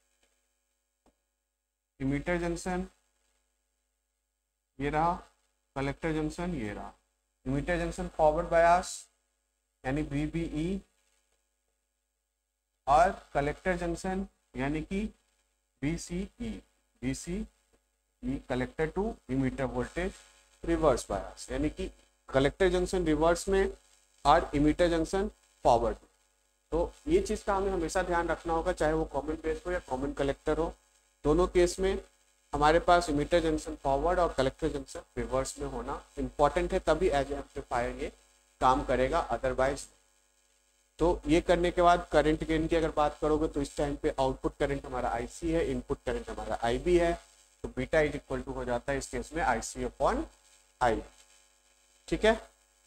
A: इमीटर जंक्शन ये रहा, कलेक्टर जंक्शन ये रहा। इमीटर जंक्शन फॉरवर्ड बायस यानी VBE, और कलेक्टर जंक्शन यानी कि VCE collector to emitter voltage reverse bias, यानी कि कलेक्टर जंक्शन रिवर्स में और इमीटर जंक्शन फॉरवर्ड में। तो ये चीज का हमें हमेशा ध्यान रखना होगा, चाहे वो कॉमन बेस हो या कॉमन कलेक्टर हो, दोनों केस में हमारे पास इमीटर जंक्शन फॉरवर्ड और कलेक्टर जंक्शन रिवर्स में होना इंपॉर्टेंट है, तभी एज एम्पलीफायर ये काम करेगा, अदरवाइज। तो ये करने के बाद करंट गेन की अगर बात करोगे तो इस टाइम पे आउटपुट करंट हमारा IC है, इनपुट करंट हमारा IB है, तो बीटा इज इक्वल टू हो जाता है इस केस में IC अपॉन I, ठीक है।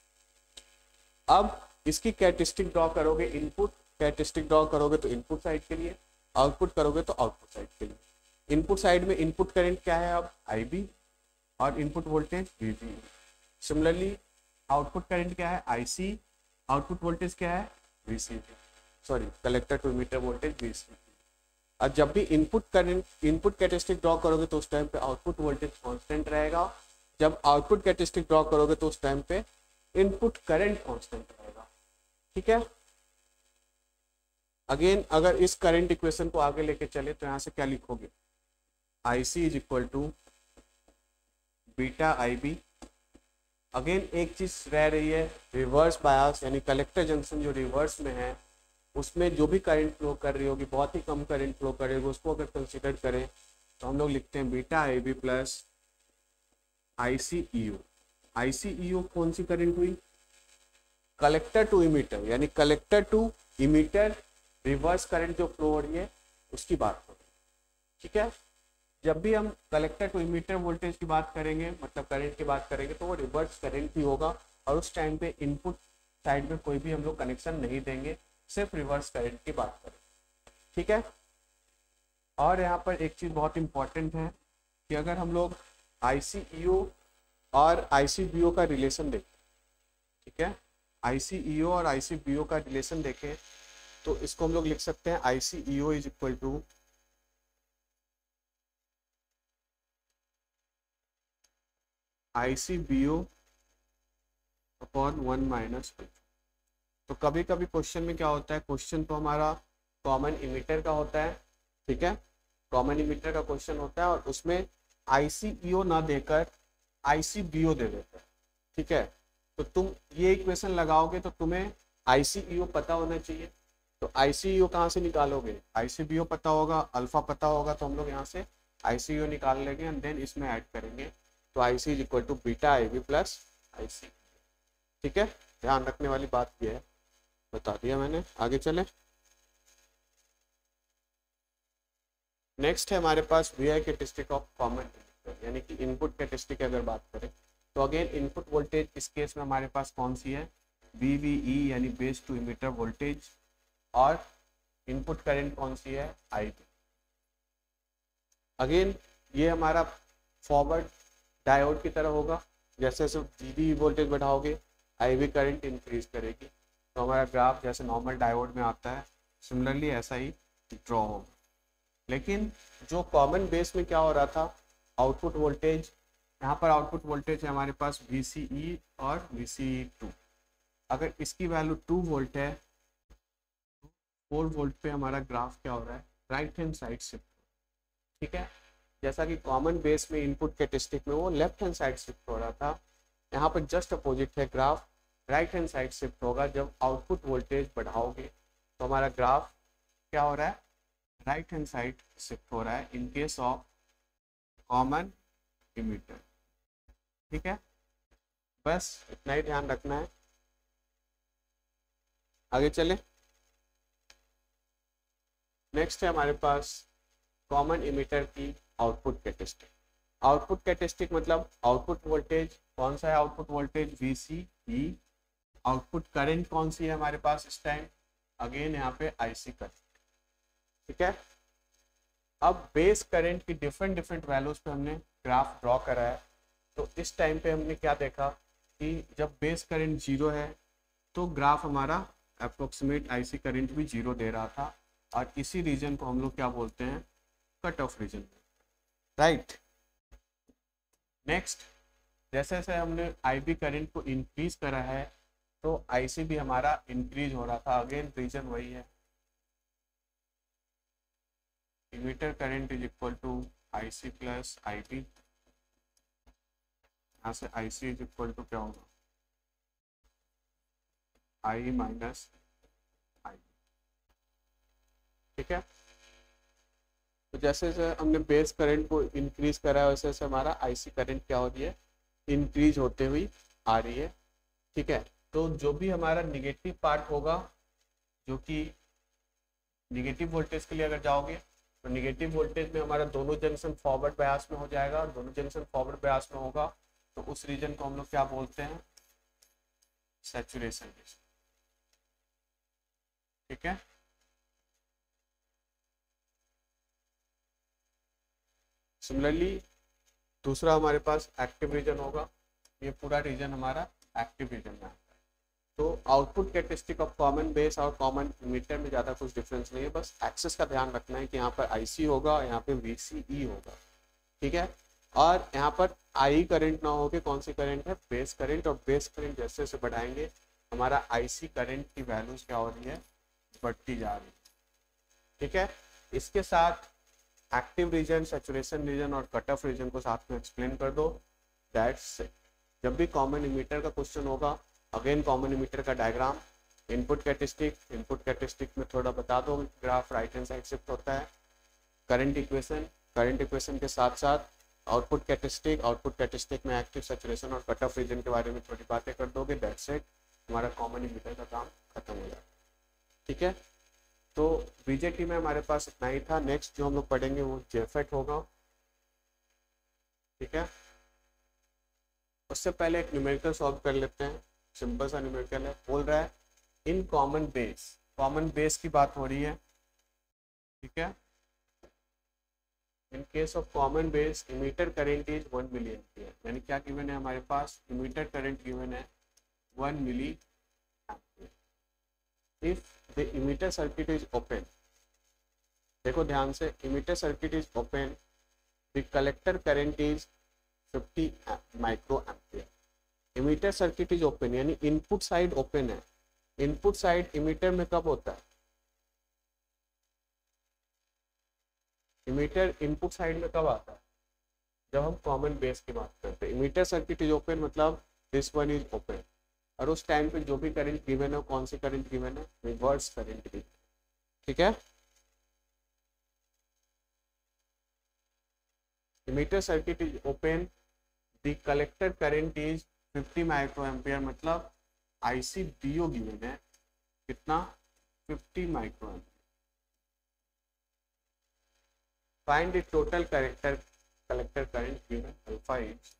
A: अब इसकी कैरेक्टरिस्टिक ड्रॉ करोगे, इनपुट कैरेक्टरिस्टिक ड्रॉ करोगे तो इनपुट साइड के लिए, आउटपुट करोगे तो आउटपुट साइड के लिए। इनपुट साइड में इनपुट करंट क्या है अब IB और input voltage VB। Similarly output current क्या है IC, आउटपुट वोल्टेज क्या है VCB, sorry collector to emitter voltage VCB। और जब भी input current, input characteristic draw करोगे तो उस टाइम पे आउटपुट वोल्टेज कांस्टेंट रहेगा, जब आउटपुट कैरेक्टरिस्टिक ड्रॉ करोगे तो उस टाइम पे इनपुट करंट कांस्टेंट रहेगा, ठीक है। अगेन अगर इस करंट इक्वेशन को आगे लेके चले तो यहाँ से क्या लिखोगे, IC is equal to beta IB। Again एक चीज रह रही है रिवर्स बायस, यानी कलेक्टर जंक्शन जो रिवर्स में है उसमें जो भी करंट फ्लो कर रही होगी, बहुत ही कम करंट फ्लो करेगी, उसको अगर कंसिडर करें तो हम लोग लिखते हैं beta IB plus ICEO। ICEO कौन सी करंट हुई, कलेक्टर टू इमीटर, यानी collector to emitter reverse current जो फ्लो हो रही है उसकी बात हो रही है, ठीक है। जब भी हम कलेक्टर टू इमीटर वोल्टेज की बात करेंगे, मतलब करंट की बात करेंगे, तो वो रिवर्स करंट ही होगा, और उस टाइम पे इनपुट साइड में कोई भी हम लोग कनेक्शन नहीं देंगे, सिर्फ रिवर्स करंट की बात करेंगे, ठीक है। और यहाँ पर एक चीज बहुत इंपॉर्टेंट है कि अगर हम लोग ICEO और ICBO का रिलेशन देखें, ठीक है, ICEO और ICBO का रिलेशन देखें तो इसको हम लोग लिख सकते हैं ICEO is equal to ICBO upon 1 minus. तो कभी कभी क्वेश्चन में क्या होता है, क्वेश्चन तो हमारा कॉमन इमीटर का होता है, ठीक है, कॉमन इमीटर का क्वेश्चन होता है, और उसमें ICEO ना देकर ICBO दे देता है, ठीक है। तो तुम ये इक्वेशन लगाओगे तो तुम्हें ICEO पता होना चाहिए, तो ICEO कहाँ से निकालोगे, ICBO पता होगा, अल्फा पता होगा, तो हम लोग यहाँ से ICU निकाल लेंगे एंड देन इसमें ऐड करेंगे, तो IC is equal to beta IB plus IC। ठीक है, ध्यान रखने वाली बात यह है, बता दिया मैंने। आगे चले, नेक्स्ट है हमारे पास VI कैरेक्टरिस्टिक ऑफ कॉमन, यानी कि इनपुट कैरेक्टरिस्टिक अगर बात करें तो अगेन इनपुट वोल्टेज इस केस में हमारे पास कौन सी है, VBE यानी बेस टू इमीटर वोल्टेज, और इनपुट करंट कौन सी है, IB। अगेन ये हमारा फॉरवर्ड डायोड की तरह होगा, जैसे जैसे VBE वोल्टेज बढ़ाओगे IB करंट इंक्रीज करेगी, तो हमारा ग्राफ जैसे नॉर्मल डायोड में आता है सिमिलरली ऐसा ही ड्रॉ होगा। लेकिन जो कॉमन बेस में क्या हो रहा था, आउटपुट वोल्टेज, यहाँ पर आउटपुट वोल्टेज है हमारे पास VCE और VCE2, अगर इसकी वैल्यू 2 वोल्ट है, 4 वोल्ट पे हमारा ग्राफ क्या हो रहा है, राइट हैंड साइड शिफ्ट। ठीक है, जैसा कि कॉमन बेस में इनपुट कैरेक्टरिस्टिक में वो लेफ्ट हैंड साइड शिफ्ट हो रहा था, यहाँ पर जस्ट अपोजिट है, graph right hand side shift होगा। जब आउटपुट वोल्टेज बढ़ाओगे तो हमारा ग्राफ क्या हो रहा है, राइट हैंड साइड शिफ्ट हो रहा है in case of common emitter. ठीक है, बस इतना ही ध्यान रखना है। आगे चले, नेक्स्ट है हमारे पास कॉमन इमीटर की आउटपुट कैरेक्टरिस्टिक। आउटपुट कैरेक्टरिस्टिक मतलब आउटपुट वोल्टेज कौन सा है, output voltage VCE, output current कौन सी है हमारे पास इस टाइम, अगेन यहाँ पे IC करंट। ठीक है, अब बेस करंट की डिफरेंट डिफरेंट वैल्यूज पे हमने ग्राफ ड्रॉ करा है, तो इस टाइम पे हमने क्या देखा कि जब बेस करंट 0 है तो ग्राफ हमारा अप्रोक्सीमेट IC करंट भी 0 दे रहा था, और इसी रीजन को हम लोग क्या बोलते हैं, cut off region, right. Next, जैसे जैसे हमने IB करंट को इंक्रीज करा है तो IC भी हमारा इंक्रीज हो रहा था, अगेन रीजन वही है, emitter current is equal to IC plus IB, यहाँ से IC इज इक्वल टू क्या होगा, I माइनस I। ठीक है, तो जैसे जैसे हमने बेस करंट को इंक्रीज करा है वैसे वैसे हमारा IC करंट क्या हो रही है, इंक्रीज होते हुई आ रही है। ठीक है, तो जो भी हमारा निगेटिव पार्ट होगा, जो कि निगेटिव वोल्टेज के लिए अगर जाओगे तो निगेटिव वोल्टेज में हमारा दोनों जंक्शन फॉरवर्ड बायस में हो जाएगा, और दोनों जंक्शन फॉरवर्ड बायस में होगा तो उस रीजन को हम लोग क्या बोलते हैं, सैचुरेशन रीजन। ठीक है, सिमिलरली दूसरा हमारे पास एक्टिव रीजन होगा, ये पूरा रीजन हमारा एक्टिव रीजन में आता है। तो output characteristic of common base और कॉमन इमीटर में ज़्यादा कुछ डिफरेंस नहीं है, बस एक्सेस का ध्यान रखना है कि यहाँ पर IC होगा, यहाँ पे VCE होगा। ठीक है, और यहाँ पर I करंट ना हो के कौन सी करंट है, बेस करंट, और बेस करंट जैसे जैसे बढ़ाएंगे हमारा IC करंट की वैल्यूज क्या हो रही है, बढ़ती जा रही है। ठीक है, इसके साथ एक्टिव रीजन, सैचुरेशन रीजन और कट ऑफ रीजन को साथ में एक्सप्लेन कर दो, दैट्स इट। जब भी कॉमन इमीटर का क्वेश्चन होगा, अगेन कॉमन इमीटर का डायग्राम, इनपुट कैरेक्टरिस्टिक में थोड़ा बता दो, graph right hand side shift होता है, करंट इक्वेशन के साथ साथ आउटपुट कैरेक्टरिस्टिक में एक्टिव, सैचुरेशन और कट ऑफ रीजन के बारे में थोड़ी बातें कर दोगे, दैट्स इट, हमारा कॉमन इमीटर का काम खत्म हो जाएगा। ठीक है, तो बीजेटी में हमारे पास इतना ही था। नेक्स्ट जो हम लोग पढ़ेंगे वो जेफेट होगा। ठीक है, उससे पहले एक न्यूमेरिकल सॉल्व कर लेते हैं, सिंपल सा न्यूमेरिकल है, बोल रहा है इन कॉमन बेस की बात हो रही है। ठीक है, in case of common base emitter current is 1 milli ampere, यानी क्या गिवन है हमारे पास, इमीटर करंट गिवन है 1 milli ampere. If the emitter circuit is open, देखो ध्यान से, emitter circuit is open, the collector current is 50 micro ampere. Emitter circuit is open यानी इनपुट साइड ओपन है। इनपुट साइड इमीटर में कब होता है, इमीटर इनपुट साइड में कब आता है, जब हम कॉमन बेस की बात करते हैं। इमीटर सर्किट इज ओपन मतलब दिस वन इज ओपन, और उस टाइम पे जो भी करंट गिवन है, कौन सी करंट गिवन है, रिवर्स करंट गिवन। ठीक है, emitter circuit is open, the collector current is 50 micro ampere, मतलब आईसी बीओ गिवन है कितना 50 micro ampere. Find the total collector current given alpha is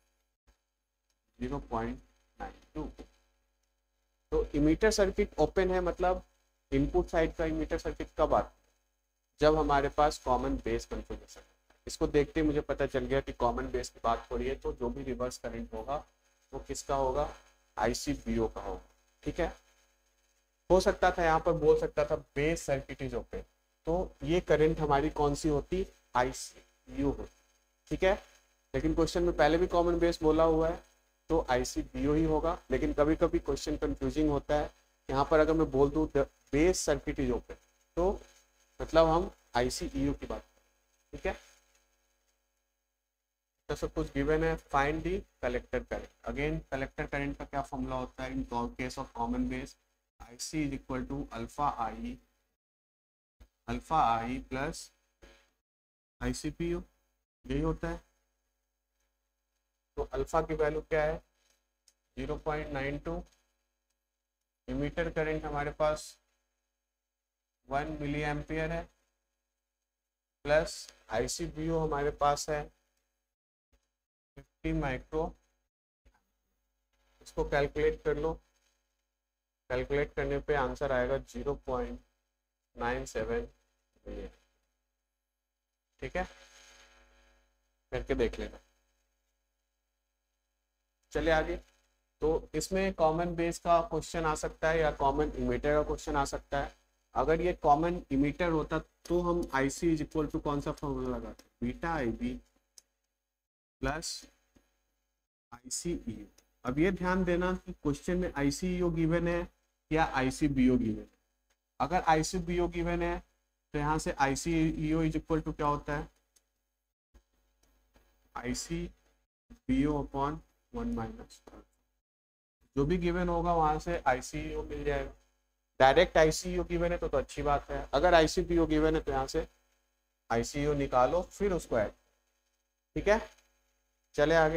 A: 0.92। तो इमीटर सर्किट ओपन है, मतलब input side का emitter circuit कब आता है, जब हमारे पास कॉमन बेस कॉन्फ़िगरेशन है। इसको देखते ही मुझे पता चल गया कि कॉमन बेस की बात हो रही है, तो जो भी रिवर्स करंट होगा वो किसका होगा, आईसीबीओ का होगा। ठीक है, हो सकता था यहाँ पर बोल सकता था बेस सर्किट इज ओपन, तो ये करंट हमारी कौन सी होती, आईसीबीओ होती। ठीक है, लेकिन क्वेश्चन में पहले भी कॉमन बेस बोला हुआ है तो आईसीबीओ ही होगा। लेकिन कभी कभी क्वेश्चन कंफ्यूजिंग होता है, यहाँ पर अगर मैं बोल दूँ बेस सर्किट इज ओपन तो मतलब हम आईसीईओ की बात करें। ठीक है, तो सब कुछ गिवन है। Find the collector current, again collector current का क्या फॉर्मूला होता है in case of common base, IC is equal to alpha I plus ICPO, यही होता है। तो अल्फा की वैल्यू क्या है 0.92, इमीटर करंट हमारे पास 1 मिली एम्पियर है, प्लस आईसीबीओ हमारे पास है 50 माइक्रो। इसको कैलकुलेट कर लो, कैलकुलेट करने पे आंसर आएगा 0.97 मिलियन। ठीक है, करके देख लेना। चलिए आगे। तो इसमें कॉमन बेस का क्वेश्चन आ सकता है या कॉमन इमीटर का क्वेश्चन आ सकता है। अगर ये कॉमन इमीटर होता तो हम आईसी इज इक्वल टू कौन सा फॉर्मूला लगाते, beta I B plus ICEO. अब ये ध्यान देना कि क्वेश्चन में आईसीईओ गिवन है या आईसीबीओ गिवन है। अगर आईसीबीओ गिवन है तो यहाँ से आईसीईओ इज इक्वल टू क्या होता है, आईसीबीओ अपॉन 1 माइनस, जो भी गिवन होगा वहां से आईसीईओ मिल जाएगा। डायरेक्ट आईसीईओ गिवन है तो अच्छी बात है, अगर आईसीबीओ गिवन है तो यहाँ से आईसीईओ निकालो फिर उसको ऐड। ठीक है, चले आगे।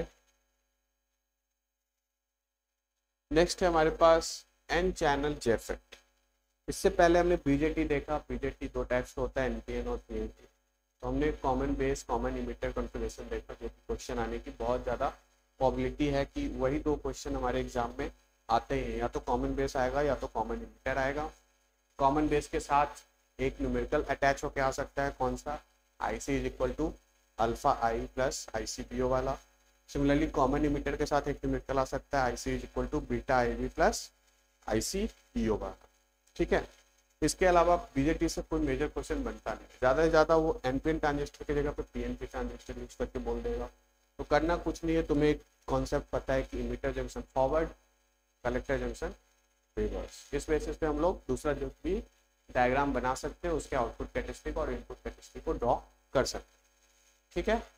A: नेक्स्ट है हमारे पास एन चैनल जेफेट। इससे पहले हमने बीजेटी देखा, बीजेटी दो टाइप्स का होता है, एनपीएन और पीएनटी। तो हमने common base common emitter configuration देखा, जो कि क्वेश्चन आने की बहुत ज़्यादा प्रोबेबिलिटी है कि वही दो क्वेश्चन हमारे एग्जाम में आते हैं, या तो कॉमन बेस आएगा या तो कॉमन इमीटर आएगा। कॉमन बेस के साथ एक न्यूमेरिकल अटैच होकर आ सकता है, कौन सा, I C is equal to alpha I plus I C P O वाला। सिमिलरली कॉमन इमीटर के साथ एक न्यूमेरिकल आ सकता है, I C is equal to beta I B plus I C P O वाला। ठीक है, इसके अलावा बीजेटी से कोई मेजर क्वेश्चन बनता नहीं, ज़्यादा से ज़्यादा वो एनपीएन ट्रांजिस्टर की जगह पे पीएनपी ट्रांजिस्टर यूज करके बोल देगा। तो करना कुछ नहीं है, तुम्हें एक कॉन्सेप्ट पता है कि emitter junction forward, collector junction reverse. इस बेसिस पे हम लोग दूसरा जो भी डायग्राम बना सकते हैं उसके आउटपुट कैरेक्टरिस्टिक और इनपुट कैरेक्टरिस्टिक को ड्रॉ कर सकते हैं। ठीक है,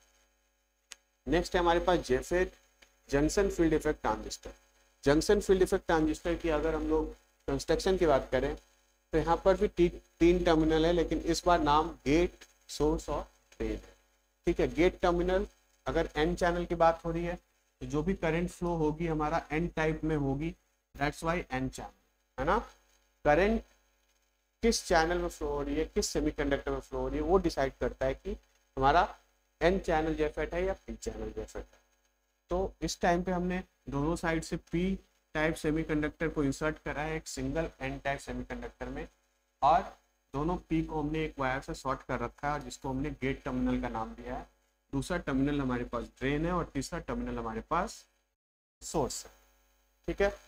A: नेक्स्ट है हमारे पास JFET junction field effect transistor. Junction field effect transistor की अगर हम लोग कंस्ट्रक्शन की बात करें तो यहाँ पर भी तीन टर्मिनल है, लेकिन इस बार नाम गेट, सोर्स और ड्रेन है। ठीक है, गेट टर्मिनल अगर एन चैनल की बात हो रही है तो जो भी करंट फ्लो होगी हमारा एन टाइप में होगी, दैट्स वाई एन चैनल है ना। करंट किस चैनल में फ्लो हो रही है, किस सेमीकंडक्टर में फ्लो हो रही है, वो डिसाइड करता है कि हमारा एन चैनल जेफेट है या पी चैनल जेफेट है। तो इस टाइम पे हमने दोनों साइड से पी टाइप सेमीकंडक्टर को इंसर्ट करा है एक सिंगल एन टाइप सेमीकंडक्टर में, और दोनों पी को हमने एक वायर से शॉर्ट कर रखा है जिसको हमने गेट टर्मिनल का नाम दिया है। दूसरा टर्मिनल हमारे पास ड्रेन है और तीसरा टर्मिनल हमारे पास सोर्स है। ठीक है,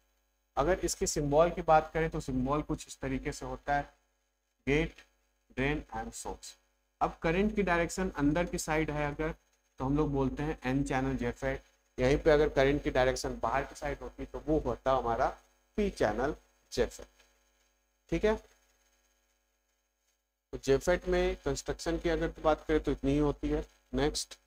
A: अगर इसकी सिंबल की बात करें तो सिंबल कुछ इस तरीके से होता है, गेट, ड्रेन एंड सोर्स। अब करंट की डायरेक्शन अंदर की साइड है अगर, तो हम लोग बोलते हैं एन चैनल जेफेट। यहीं पे अगर करंट की डायरेक्शन बाहर की साइड होती तो वो होता हमारा पी चैनल जेफेट। ठीक है, तो जेफेट में कंस्ट्रक्शन की अगर बात करें तो इतनी ही होती है। नेक्स्ट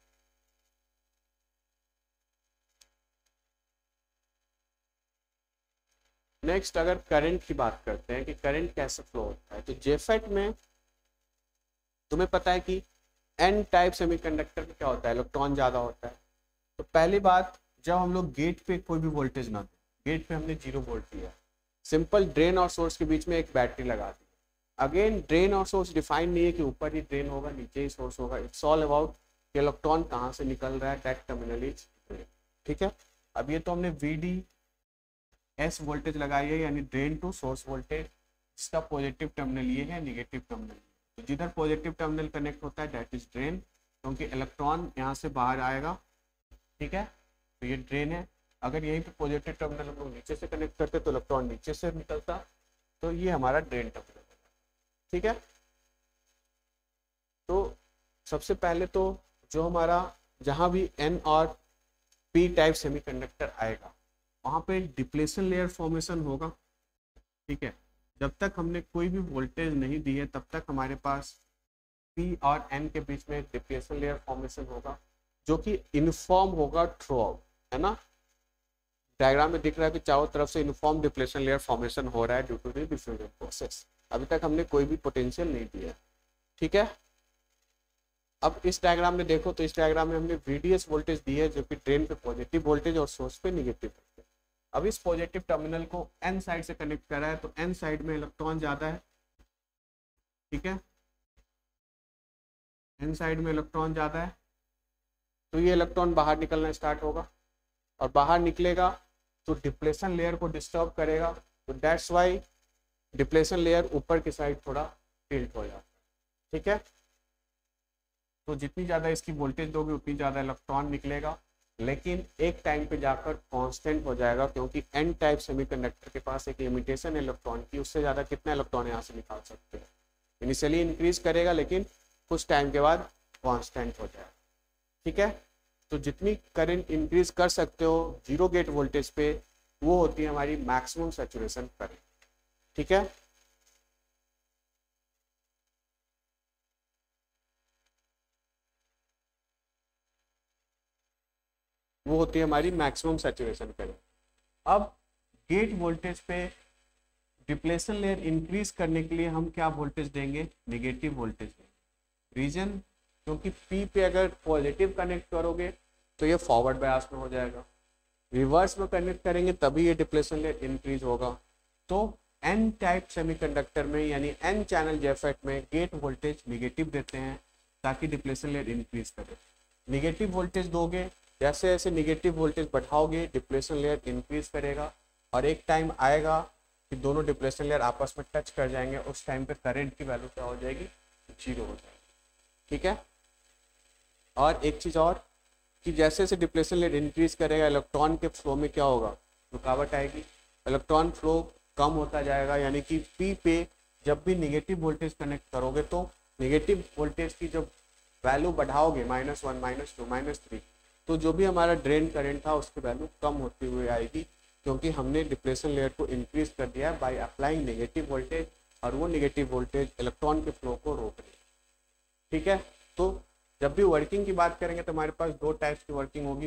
A: अगर करंट की बात करते हैं कि करंट कैसे फ्लो होता है, तो जेफेट में तुम्हें पता है कि एन टाइप सेमीकंडक्टर में क्या होता है, इलेक्ट्रॉन ज़्यादा होता है। तो पहली बात, जब हम लोग गेट पे कोई भी वोल्टेज ना दें, गेट पे हमने 0 वोल्ट दिया, सिंपल ड्रेन और सोर्स के बीच में एक बैटरी लगा दी। अगेन ड्रेन और सोर्स डिफाइन नहीं है कि ऊपर ही ड्रेन होगा नीचे ही सोर्स होगा, इट्स ऑल अबाउट कि इलेक्ट्रॉन कहाँ से निकल रहा है, दैट टर्मिनल इज ड्रेन। ठीक है, अब ये तो हमने VDS वोल्टेज लगाई है, यानी ड्रेन टू सोर्स वोल्टेज, जिसका पॉजिटिव टर्मिनल ये है, निगेटिव टर्मिनल। तो जिधर पॉजिटिव टर्मिनल कनेक्ट होता है दैट इज ड्रेन, क्योंकि इलेक्ट्रॉन यहाँ से बाहर आएगा। ठीक है, तो ये ड्रेन है। अगर यहीं पे पॉजिटिव टर्मिनल हम लोग नीचे से कनेक्ट करते तो इलेक्ट्रॉन नीचे से निकलता, तो ये हमारा ड्रेन टर्मिनल है। ठीक है, तो सबसे पहले तो जो हमारा जहाँ भी N और P टाइप सेमीकंडक्टर आएगा वहाँ पे डिप्लेशन लेयर फॉर्मेशन होगा। ठीक है, जब तक हमने कोई भी वोल्टेज नहीं दी है तब तक हमारे पास P और N के बीच में डिप्लेशन लेयर फॉर्मेशन होगा, जो कि यूनिफॉर्म होगा थ्रू आउट, है ना। डायग्राम में दिख रहा है कि चारों तरफ से यूनिफॉर्म डिप्लेशन लेयर फॉर्मेशन हो रहा है due to the diffusion process. अभी तक हमने कोई भी पोटेंशियल नहीं दिया। ठीक है, अब इस डायग्राम में देखो तो इस डायग्राम में हमने VDS वोल्टेज दी है, जो कि ड्रेन पे पॉजिटिव वोल्टेज और सोर्स पे निगेटिव वोल्टेज। अब इस पॉजिटिव टर्मिनल को N साइड से कनेक्ट करा है, तो N साइड में इलेक्ट्रॉन ज्यादा है। ठीक है, N साइड में इलेक्ट्रॉन ज्यादा है, तो ये इलेक्ट्रॉन बाहर निकलना स्टार्ट होगा, और बाहर निकलेगा तो डिप्लेशन लेयर को डिस्टर्ब करेगा, तो दैट्स वाई डिप्लेशन लेयर ऊपर की साइड थोड़ा टिल्ट हो जाता है। ठीक है, तो जितनी ज़्यादा इसकी वोल्टेज दोगे उतनी ज़्यादा इलेक्ट्रॉन निकलेगा, लेकिन एक टाइम पे जाकर कांस्टेंट हो जाएगा, क्योंकि N टाइप सेमीकंडक्टर के पास एक लिमिटेशन है इलेक्ट्रॉन की, उससे ज़्यादा कितना इलेक्ट्रॉन यहाँ से निकाल सकते हैं। इनिशियली इंक्रीज करेगा लेकिन कुछ टाइम के बाद कांस्टेंट हो जाएगा। ठीक है, तो जितनी करंट इंक्रीज कर सकते हो 0 गेट वोल्टेज पे, वो होती है हमारी मैक्सिमम सैचुरेशन करंट। ठीक है, वो होती है हमारी मैक्सिमम सैचुरेशन करंट। अब गेट वोल्टेज पे डिप्लेशन लेयर इंक्रीज करने के लिए हम क्या वोल्टेज देंगे, नेगेटिव वोल्टेज देंगे। रीजन, क्योंकि P पे अगर पॉजिटिव कनेक्ट करोगे तो ये फॉरवर्ड बायस में हो जाएगा, रिवर्स में कनेक्ट करेंगे तभी ये डिप्लेशन लेयर इंक्रीज होगा। तो N टाइप सेमीकंडक्टर में यानी N चैनल जेफेट में गेट वोल्टेज निगेटिव देते हैं ताकि डिप्लेशन लेयर इंक्रीज करे। निगेटिव वोल्टेज दोगे, जैसे जैसे निगेटिव वोल्टेज बढ़ाओगे डिप्लेशन लेयर इंक्रीज करेगा, और एक टाइम आएगा कि दोनों डिप्लेशन लेयर आपस में टच कर जाएंगे, उस टाइम पे करंट की वैल्यू क्या हो जाएगी, 0 हो जाएगी। ठीक है, और एक चीज़ और कि जैसे जैसे डिप्लेशन लेयर इंक्रीज करेगा इलेक्ट्रॉन के फ्लो में क्या होगा, रुकावट आएगी, इलेक्ट्रॉन फ्लो कम होता जाएगा, यानी कि P पे जब भी निगेटिव वोल्टेज कनेक्ट करोगे तो निगेटिव वोल्टेज की जब वैल्यू बढ़ाओगे -1 -2 -3, तो जो भी हमारा ड्रेन करंट था उसकी वैल्यू कम होती हुई आएगी, क्योंकि हमने डिप्लेशन लेयर को इंक्रीज कर दिया है बाय अप्लाइंग नेगेटिव वोल्टेज, और वो नेगेटिव वोल्टेज इलेक्ट्रॉन के फ्लो को रोक रही है। ठीक है, तो जब भी वर्किंग की बात करेंगे तो हमारे पास 2 टाइप्स की वर्किंग होगी,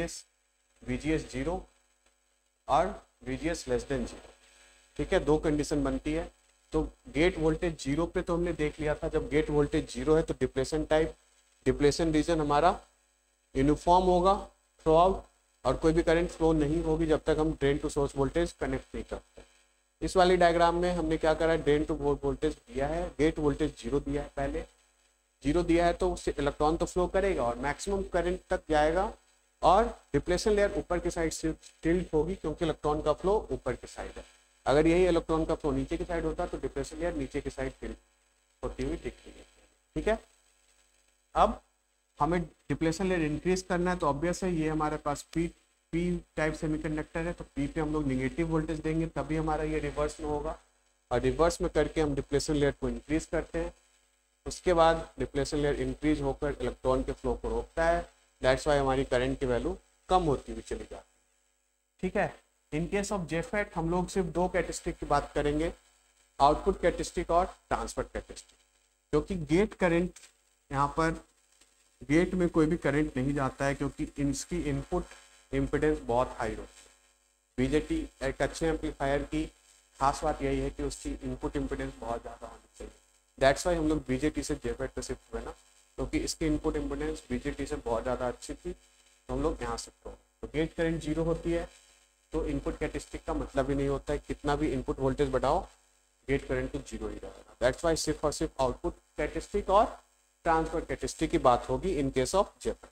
A: VGS 0 और VGS <0। ठीक है, 2 कंडीशन बनती है। तो गेट वोल्टेज 0 पे तो हमने देख लिया था, जब गेट वोल्टेज 0 है तो डिप्लेशन टाइप, डिप्लेशन रीजन हमारा यूनिफॉर्म होगा थ्रू आउट, और कोई भी करंट फ्लो नहीं होगी जब तक हम drain to source voltage connect नहीं करते। इस वाली डायग्राम में हमने क्या करा है, ड्रेन टू वोल्टेज दिया है, गेट वोल्टेज 0 दिया है, पहले 0 दिया है तो उससे इलेक्ट्रॉन तो फ्लो करेगा और मैक्सिमम करंट तक जाएगा, और डिप्लेशन लेयर ऊपर की साइड से टिल्ट होगी क्योंकि इलेक्ट्रॉन का फ्लो ऊपर की साइड है। अगर यही इलेक्ट्रॉन का फ्लो नीचे की साइड होता तो डिप्लेशन लेयर नीचे की साइड टिल्ट होती हुई दिख रही है। ठीक है, अब हमें डिप्लेशन लेयर इंक्रीज करना है तो ऑब्वियस है ये हमारे पास P टाइप सेमीकंडक्टर है, तो P पे हम लोग निगेटिव वोल्टेज देंगे तभी हमारा ये रिवर्स में होगा, और रिवर्स में करके हम डिप्लेशन लेयर को इंक्रीज करते हैं। उसके बाद डिप्लेशन लेयर इंक्रीज होकर इलेक्ट्रॉन के फ्लो को रोकता है, दैट्स वाई हमारी करंट की वैल्यू कम होती हुई चली जाती है। ठीक है, इन केस ऑफ जेफेट हम लोग सिर्फ 2 कैरेक्टरिस्टिक की बात करेंगे, आउटपुट कैरेक्टरिस्टिक और ट्रांसफर कैरेक्टरिस्टिक, क्योंकि गेट करंट यहाँ पर गेट में कोई भी करंट नहीं जाता है क्योंकि इसकी इनपुट इम्पिडेंस बहुत हाई होती है। बीजेटी एक अच्छे एम्पलीफायर की खास बात यही है कि उसकी इनपुट इम्पिडेंस बहुत ज़्यादा होनी चाहिए, दैट्स वाई हम लोग बीजेटी से जेफेट पे शिफ्ट हुए ना, तो क्योंकि इसकी इनपुट इम्पोर्टेंस बीजेटी से बहुत ज़्यादा अच्छी थी, तो हम लोग यहाँ शिफ्ट हो। तो गेट करंट जीरो होती है तो इनपुट कैरेक्टरिस्टिक का मतलब ही नहीं होता है, कितना भी इनपुट वोल्टेज बढ़ाओ गेट करंट तो जीरो ही रहेगा। दैट्स वाई सिर्फ और सिर्फ आउटपुट कैरेक्टरिस्टिक और ट्रांसफर कैरेक्टरिस्टिक की बात होगी इन केस ऑफ जेफेट।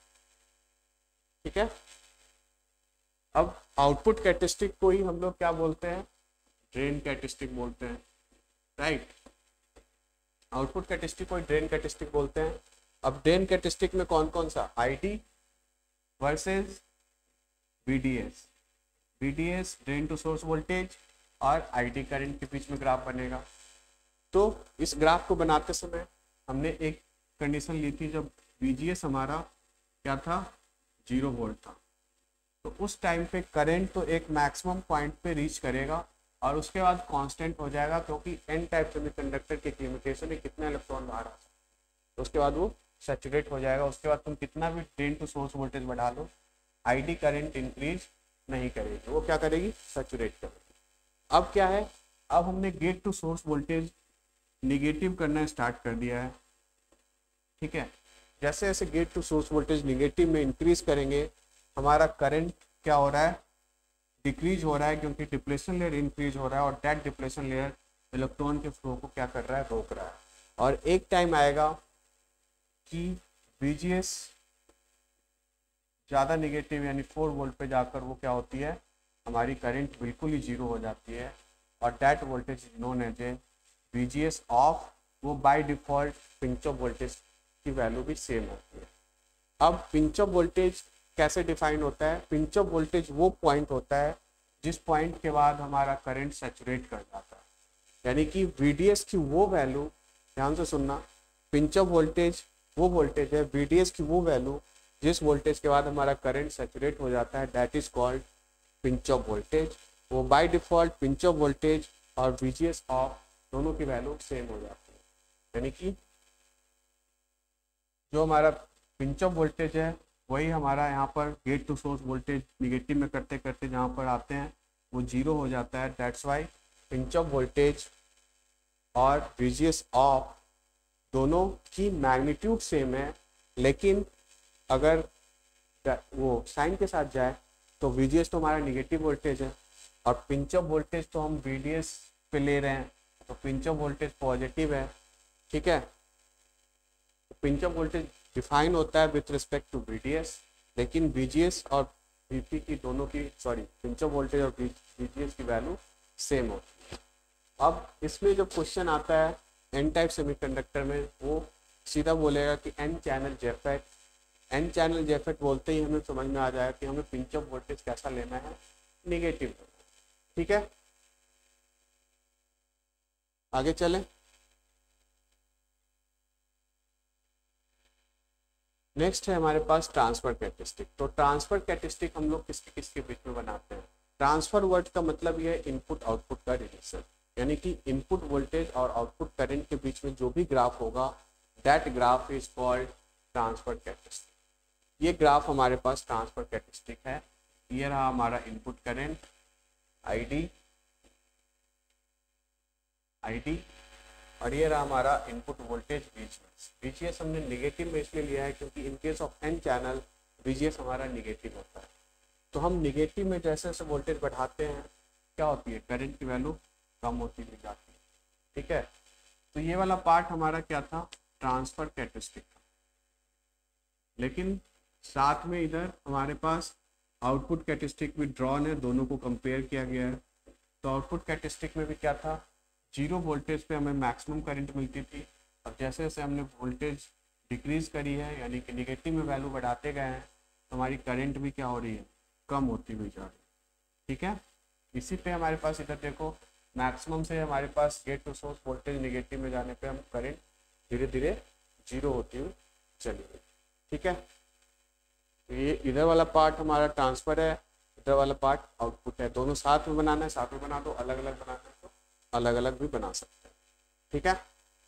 A: ठीक है, अब आउटपुट कैरेक्टरिस्टिक को ही हम लोग क्या बोलते हैं, ड्रेन कैरेक्टरिस्टिक बोलते हैं, राइट। आउटपुट कैरेक्टरिस्टिक को ड्रेन कैरेक्टरिस्टिक बोलते हैं। अब ड्रेन कैरेक्टरिस्टिक में कौन कौन सा, ID versus VDS, VDS drain to source voltage और आईडी करंट के बीच में ग्राफ बनेगा। तो इस ग्राफ को बनाते समय हमने एक कंडीशन ली थी, जब वीजीएस हमारा क्या था 0 वोल्ट था, तो उस टाइम पे करंट तो एक मैक्सिमम पॉइंट पे रीच करेगा और उसके बाद कांस्टेंट हो जाएगा, क्योंकि एन टाइप सेमीकंडक्टर की लिमिटेशन है कितने इलेक्ट्रॉन बाहर आ सकते, तो उसके बाद वो सैचुरेट हो जाएगा। उसके बाद तुम कितना भी ड्रेन टू सोर्स वोल्टेज बढ़ा लो, आईडी करंट इंक्रीज नहीं करेगी, वो क्या करेगी, सैचुरेट करेगी। अब क्या है, अब हमने gate to source voltage negative करना स्टार्ट कर दिया है। ठीक है, जैसे जैसे gate to source voltage negative में इंक्रीज करेंगे, हमारा करंट क्या हो रहा है, डिक्रीज हो रहा है, क्योंकि डिप्लेशन लेयर इंक्रीज हो रहा है और दैट डिप्लेशन लेयर इलेक्ट्रॉन के फ्लो को क्या कर रहा है, रोक रहा है। और एक टाइम आएगा कि VGS ज़्यादा निगेटिव यानी 4 वोल्ट पे जाकर वो क्या होती है, हमारी करंट बिल्कुल ही जीरो हो जाती है और that voltage known as a VGS off, वो by default pinch off voltage की वैल्यू भी सेम होती है। अब पिंच ऑफ वोल्टेज कैसे डिफाइन होता है, पिंच ऑफ वोल्टेज वो पॉइंट होता है जिस पॉइंट के बाद हमारा करंट सैचुरेट कर जाता है, यानी कि VDS की वो वैल्यू, ध्यान से सुनना, पिंच ऑफ वोल्टेज वो वोल्टेज है, VDS की वो वैल्यू जिस वोल्टेज के बाद हमारा करंट सैचुरेट हो जाता है, that is called pinch off voltage. वो by default pinch off voltage और VGS ऑफ दोनों की वैल्यू सेम हो जाती है, यानी कि जो हमारा पिंच ऑफ वोल्टेज है वही हमारा यहाँ पर gate to source voltage negative में करते करते जहाँ पर आते हैं वो जीरो हो जाता है। That's why pinch off voltage और VGS ऑफ दोनों की मैग्नीट्यूड सेम है, लेकिन अगर वो साइन के साथ जाए तो VGS तो हमारा निगेटिव वोल्टेज है और पिंच ऑफ वोल्टेज तो हम VDS पे ले रहे हैं, तो पिंच ऑफ वोल्टेज पॉजिटिव है। ठीक है, पिंच ऑफ वोल्टेज डिफाइन होता है विथ रिस्पेक्ट टू VDS, लेकिन VGS और VP की दोनों की पिंच ऑफ वोल्टेज और VGS की वैल्यू सेम होती है। अब इसमें जब क्वेश्चन आता है एन टाइप सेमीकंडक्टर में, वो सीधा बोलेगा कि N channel JFET, N channel JFET बोलते ही हमें समझ में आ जाएगा कि हमें पिंच ऑफ वोल्टेज कैसा लेना है, निगेटिव। ठीक है, आगे चलें। नेक्स्ट है हमारे पास ट्रांसफर कैरेक्टरिस्टिक। तो ट्रांसफर कैरेक्टरिस्टिक हम लोग किसके किसके बीच में बनाते हैं, ट्रांसफर वर्ड का मतलब ये है इनपुट आउटपुट का रिलेशन, यानी कि इनपुट वोल्टेज और आउटपुट करंट के बीच में जो भी ग्राफ होगा, that graph is called transfer characteristic. ये ग्राफ हमारे पास ट्रांसफर कैरेक्टरिस्टिक है। ये रहा हमारा इनपुट करंट ID और ये रहा हमारा इनपुट वोल्टेज VGS हमने निगेटिव में इसलिए लिया है क्योंकि in case of N channel VGS हमारा निगेटिव होता है। तो हम निगेटिव में जैसे जैसे वोल्टेज बढ़ाते हैं क्या होती है, करंट की वैल्यू कम होती हुई जाती है। ठीक है, तो ये वाला पार्ट हमारा क्या था, ट्रांसफर कैरेक्टरिस्टिक था, लेकिन साथ में इधर हमारे पास आउटपुट कैरेक्टरिस्टिक भी ड्रॉन है, दोनों को कंपेयर किया गया है। तो आउटपुट कैरेक्टरिस्टिक में भी क्या था, 0 वोल्टेज पे हमें मैक्सिमम करंट मिलती थी और जैसे जैसे हमने वोल्टेज डिक्रीज करी है यानी कि निगेटिव में वैल्यू बढ़ाते गए हैं, तो हमारी करंट भी क्या हो रही है, कम होती हुई जा रही है। ठीक है, इसी पे हमारे पास इधर देखो मैक्सिमम से हमारे पास gate to source voltage negative में जाने पे हम करंट धीरे धीरे 0 होती हुई चली गई। ठीक है, ये इधर वाला पार्ट हमारा ट्रांसफर है, इधर वाला पार्ट आउटपुट है। दोनों साथ में बनाना है, साथ में बना दो, अलग अलग बनाना है तो अलग अलग भी बना सकते हैं। ठीक है,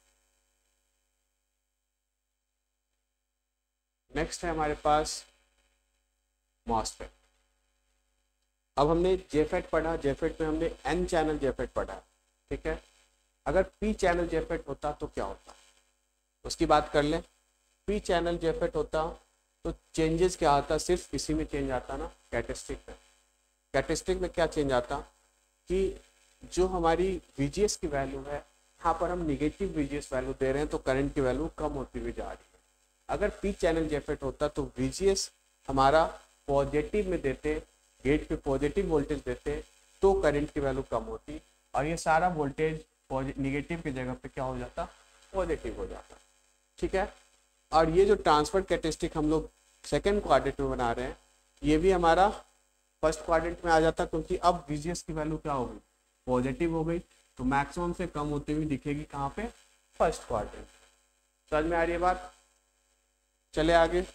A: नेक्स्ट है हमारे पास मॉसफेट। अब हमने जेफेट पढ़ा, जेफेट में हमने एन चैनल जेफेट पढ़ा। ठीक है, अगर पी चैनल जेफेट होता तो क्या होता, उसकी बात कर लें। पी चैनल जेफेट होता तो चेंजेस क्या आता, सिर्फ इसी में चेंज आता ना, कैरेक्टरिस्टिक में। कैरेक्टरिस्टिक में क्या चेंज आता कि जो हमारी VGS की वैल्यू है, यहाँ पर हम निगेटिव VGS वैल्यू दे रहे हैं तो करंट की वैल्यू कम होती हुई जा रही है। अगर पी चैनल जेफेट होता तो VGS हमारा पॉजिटिव में देते, गेट पे पॉजिटिव वोल्टेज देते तो करंट की वैल्यू कम होती, और ये सारा वोल्टेज निगेटिव की जगह पे क्या हो जाता, पॉजिटिव हो जाता। ठीक है। और ये जो ट्रांसफर कैरेक्टरिस्टिक हम लोग सेकेंड क्वाड्रेंट में बना रहे हैं, ये भी हमारा फर्स्ट क्वाड्रेंट में आ जाता, क्योंकि अब VGS की वैल्यू क्या हो गई, पॉजिटिव हो गई, तो मैक्सिमम से कम होती हुई दिखेगी कहाँ पे, फर्स्ट क्वाड्रेंट। समझ में आ रही है बात? चले आगे।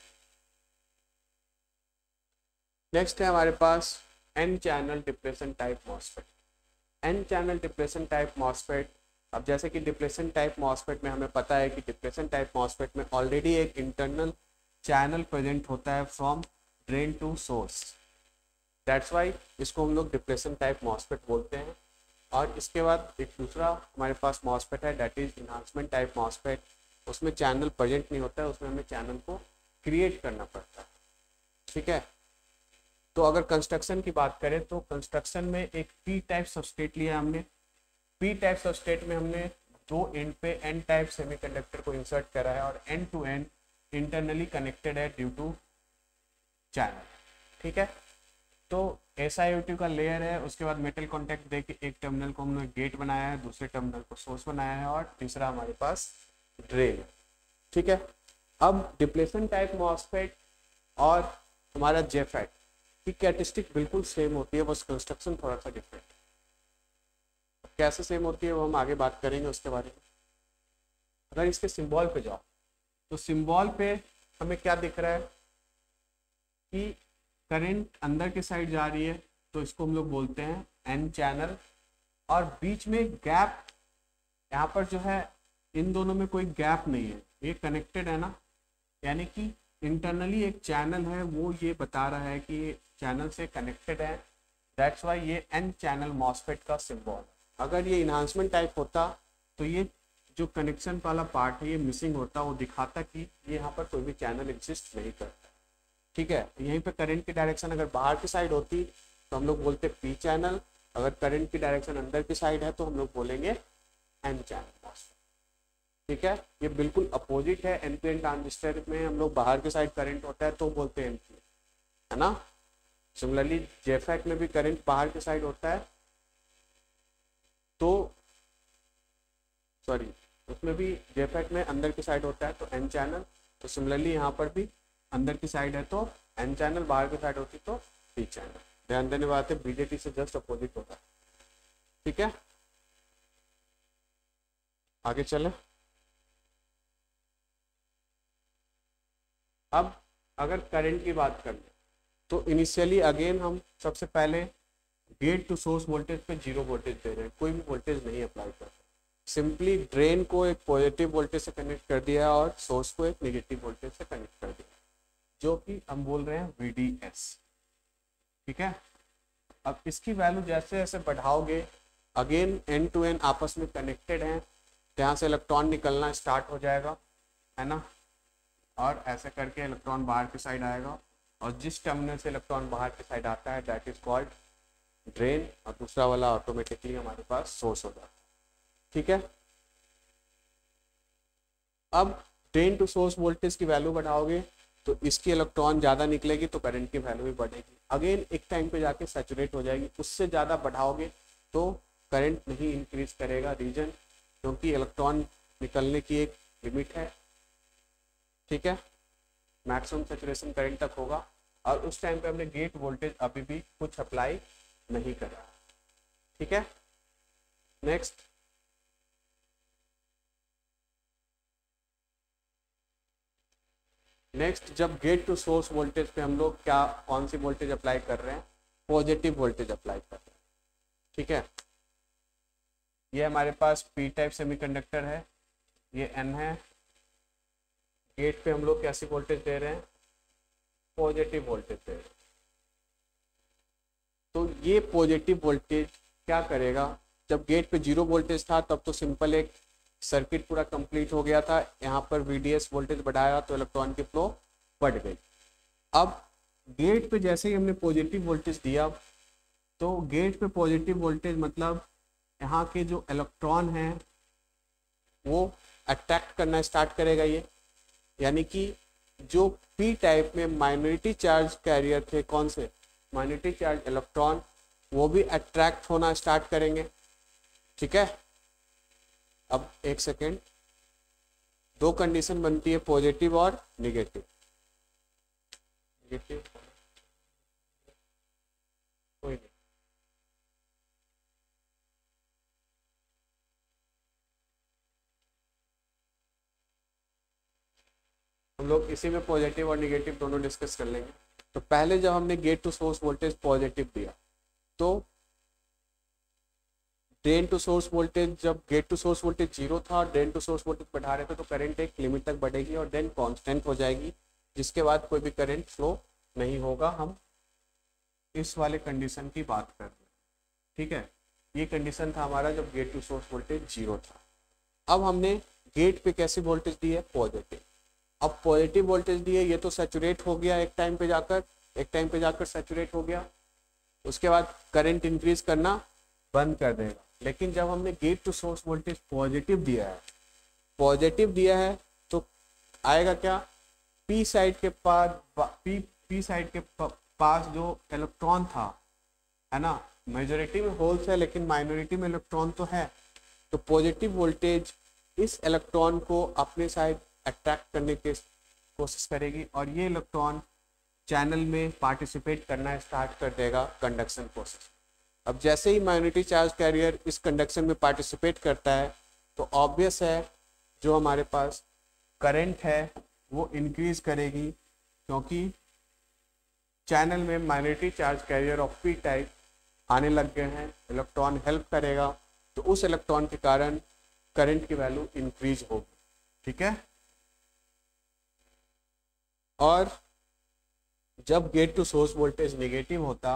A: नेक्स्ट है हमारे पास N channel depletion type MOSFET. N channel depletion type MOSFET, अब जैसे कि डिप्रेशन टाइप मॉसफेट में हमें पता है कि डिप्रेशन टाइप मॉसफेट में ऑलरेडी एक इंटरनल चैनल प्रेजेंट होता है from drain to source, that's why इसको हम लोग डिप्रेशन टाइप मॉसफेट बोलते हैं। और इसके बाद एक दूसरा हमारे पास मॉसफेट है, that is enhancement type MOSFET. उसमें चैनल प्रेजेंट नहीं होता है, उसमें हमें चैनल को क्रिएट करना पड़ता है। ठीक है। तो अगर कंस्ट्रक्शन की बात करें तो कंस्ट्रक्शन में एक पी टाइप सबस्ट्रेट लिया हमने। पी टाइप सबस्ट्रेट में हमने दो एंड पे एन टाइप सेमीकंडक्टर को इंसर्ट करा है और end to end internally connected है ड्यू टू चैनल। ठीक है। तो SiO2 का लेयर है, उसके बाद मेटल कॉन्टैक्ट देके एक टर्मिनल को हमने गेट बनाया है, दूसरे टर्मिनल को सोर्स बनाया है, और तीसरा हमारे पास ड्रेन है। ठीक है। अब डिप्लेशन टाइप मॉसफेट और हमारा जेफेट की कैरेक्टरिस्टिक बिल्कुल सेम होती है, बस कंस्ट्रक्शन थोड़ा सा डिफरेंट। कैसे सेम होती है वो हम आगे बात करेंगे उसके बारे में। अगर इसके सिंबल पे जाओ तो सिंबल पे हमें क्या दिख रहा है कि करंट अंदर की साइड जा रही है, तो इसको हम लोग बोलते हैं एन चैनल, और बीच में गैप, यहाँ पर जो है इन दोनों में कोई गैप नहीं है, ये कनेक्टेड है ना, यानी कि इंटरनली एक चैनल है, वो ये बता रहा है कि ये चैनल से कनेक्टेड है, दैट्स वाई ये एन चैनल मॉसफेट का सिंबल। अगर ये इन्हांसमेंट टाइप होता तो ये जो कनेक्शन वाला पार्ट है ये मिसिंग होता, वो दिखाता कि ये यहाँ पर कोई भी चैनल एग्जिस्ट नहीं करता। ठीक है। यहीं पे करंट की डायरेक्शन अगर बाहर की साइड होती तो हम लोग बोलते पी चैनल, अगर करंट की डायरेक्शन अंदर की साइड है तो हम लोग बोलेंगे एन चैनल मॉसफेट। ठीक है। ये बिल्कुल अपोजिट है, एनपीएन ट्रांजिस्टर में हम लोग बाहर की साइड करंट होता है तो बोलते हैं एनपीएन, है ना। सिमिलरली जेफेट में भी करंट बाहर की साइड होता है तो सॉरी उसमें भी जेफेट में अंदर की साइड होता है तो एन चैनल, तो सिमिलरली यहाँ पर भी अंदर की साइड है तो एन चैनल, बाहर की साइड होती तो पी चैनल। ध्यान देने बात है, बीजेटी से जस्ट अपोजिट होता है। ठीक है। आगे चले। अब अगर करंट की बात कर ले तो इनिशियली अगेन हम सबसे पहले गेट टू सोर्स वोल्टेज पे 0 वोल्टेज दे रहे हैं, कोई भी वोल्टेज नहीं अप्लाई कर रहे, सिंपली ड्रेन को एक पॉजिटिव वोल्टेज से कनेक्ट कर दिया और सोर्स को एक नेगेटिव वोल्टेज से कनेक्ट कर दिया, जो कि हम बोल रहे हैं VDS। ठीक है। अब इसकी वैल्यू जैसे जैसे बढ़ाओगे, अगेन एन टू एन आपस में कनेक्टेड हैं, यहाँ से इलेक्ट्रॉन निकलना स्टार्ट हो जाएगा, है ना, और ऐसे करके इलेक्ट्रॉन बाहर की साइड आएगा, और जिस टर्मिनल से इलेक्ट्रॉन बाहर की साइड आता है दैट इज कॉल्ड ड्रेन, और दूसरा वाला ऑटोमेटिकली हमारे पास सोर्स हो जाता है। ठीक है। अब ड्रेन टू सोर्स वोल्टेज की वैल्यू बढ़ाओगे तो इसकी इलेक्ट्रॉन ज़्यादा निकलेगी तो करंट की वैल्यू भी बढ़ेगी, अगेन एक टाइम पे जाके सैचुरेट हो जाएगी। उससे ज़्यादा बढ़ाओगे तो करंट नहीं इंक्रीज करेगा रीजन, क्योंकि इलेक्ट्रॉन निकलने की एक लिमिट है। ठीक है। मैक्सिमम सैचुरेशन करंट तक होगा, और उस टाइम पे हमने गेट वोल्टेज अभी भी कुछ अप्लाई नहीं करा। ठीक है। नेक्स्ट, जब गेट टू सोर्स वोल्टेज पे हम लोग क्या कौन सी वोल्टेज अप्लाई कर रहे हैं, पॉजिटिव वोल्टेज अप्लाई कर रहे हैं। ठीक है। ये हमारे पास पी टाइप सेमीकंडक्टर है, ये एन है, गेट पे हम लोग कैसी वोल्टेज दे रहे हैं, पॉजिटिव वोल्टेज दे रहे हैं। तो ये पॉजिटिव वोल्टेज क्या करेगा, जब गेट पे 0 वोल्टेज था तब तो सिंपल एक सर्किट पूरा कंप्लीट हो गया था, यहाँ पर VDS वोल्टेज बढ़ाया तो इलेक्ट्रॉन की फ्लो बढ़ गई। अब गेट पे जैसे ही हमने पॉजिटिव वोल्टेज दिया तो गेट पे पॉजिटिव वोल्टेज मतलब यहाँ के जो इलेक्ट्रॉन हैं वो अट्रैक्ट करना स्टार्ट करेगा ये, यानी कि जो पी टाइप में माइनॉरिटी चार्ज कैरियर थे, कौन से माइनॉरिटी चार्ज इलेक्ट्रॉन, वो भी अट्रैक्ट होना स्टार्ट करेंगे। ठीक है, अब एक सेकेंड, दो कंडीशन बनती है पॉजिटिव और निगेटिव। नेगेटिव कोई नहीं, हम लोग इसी में पॉजिटिव और निगेटिव दोनों डिस्कस कर लेंगे। तो पहले जब हमने gate to source voltage positive दिया तो ड्रेन टू सोर्स वोल्टेज, जब गेट टू सोर्स वोल्टेज 0 था और ड्रेन टू सोर्स वोल्टेज बढ़ा रहे थे तो करंट एक लिमिट तक बढ़ेगी और देन कांस्टेंट हो जाएगी, जिसके बाद कोई भी करंट फ्लो नहीं होगा। हम इस वाले कंडीशन की बात कर रहे हैं। ठीक है, ये कंडीशन था हमारा जब गेट टू सोर्स वोल्टेज 0 था। अब हमने गेट पे कैसी वोल्टेज दी है, पॉजिटिव। अब पॉजिटिव वोल्टेज दी है, ये तो सैचुरेट हो गया एक टाइम पे जाकर सैचुरेट हो गया, उसके बाद करंट इंक्रीज करना बंद कर देगा। लेकिन जब हमने gate to source voltage positive दिया है तो आएगा क्या, पी साइड के पास जो इलेक्ट्रॉन था, है ना, मेजोरिटी में होल्स है लेकिन माइनॉरिटी में इलेक्ट्रॉन तो है, तो पॉजिटिव वोल्टेज इस इलेक्ट्रॉन को अपने साइड अट्रैक्ट करने की कोशिश करेगी और ये इलेक्ट्रॉन चैनल में पार्टिसिपेट करना स्टार्ट कर देगा कंडक्शन प्रोसेस। अब जैसे ही माइनॉरिटी चार्ज कैरियर इस कंडक्शन में पार्टिसिपेट करता है तो ऑब्वियस है जो हमारे पास करंट है वो इंक्रीज करेगी, क्योंकि चैनल में minority charge carrier of P type आने लग गए हैं, इलेक्ट्रॉन हेल्प करेगा, तो उस इलेक्ट्रॉन के कारण करंट की वैल्यू इंक्रीज होगी। ठीक है, और जब gate to source voltage negative होता,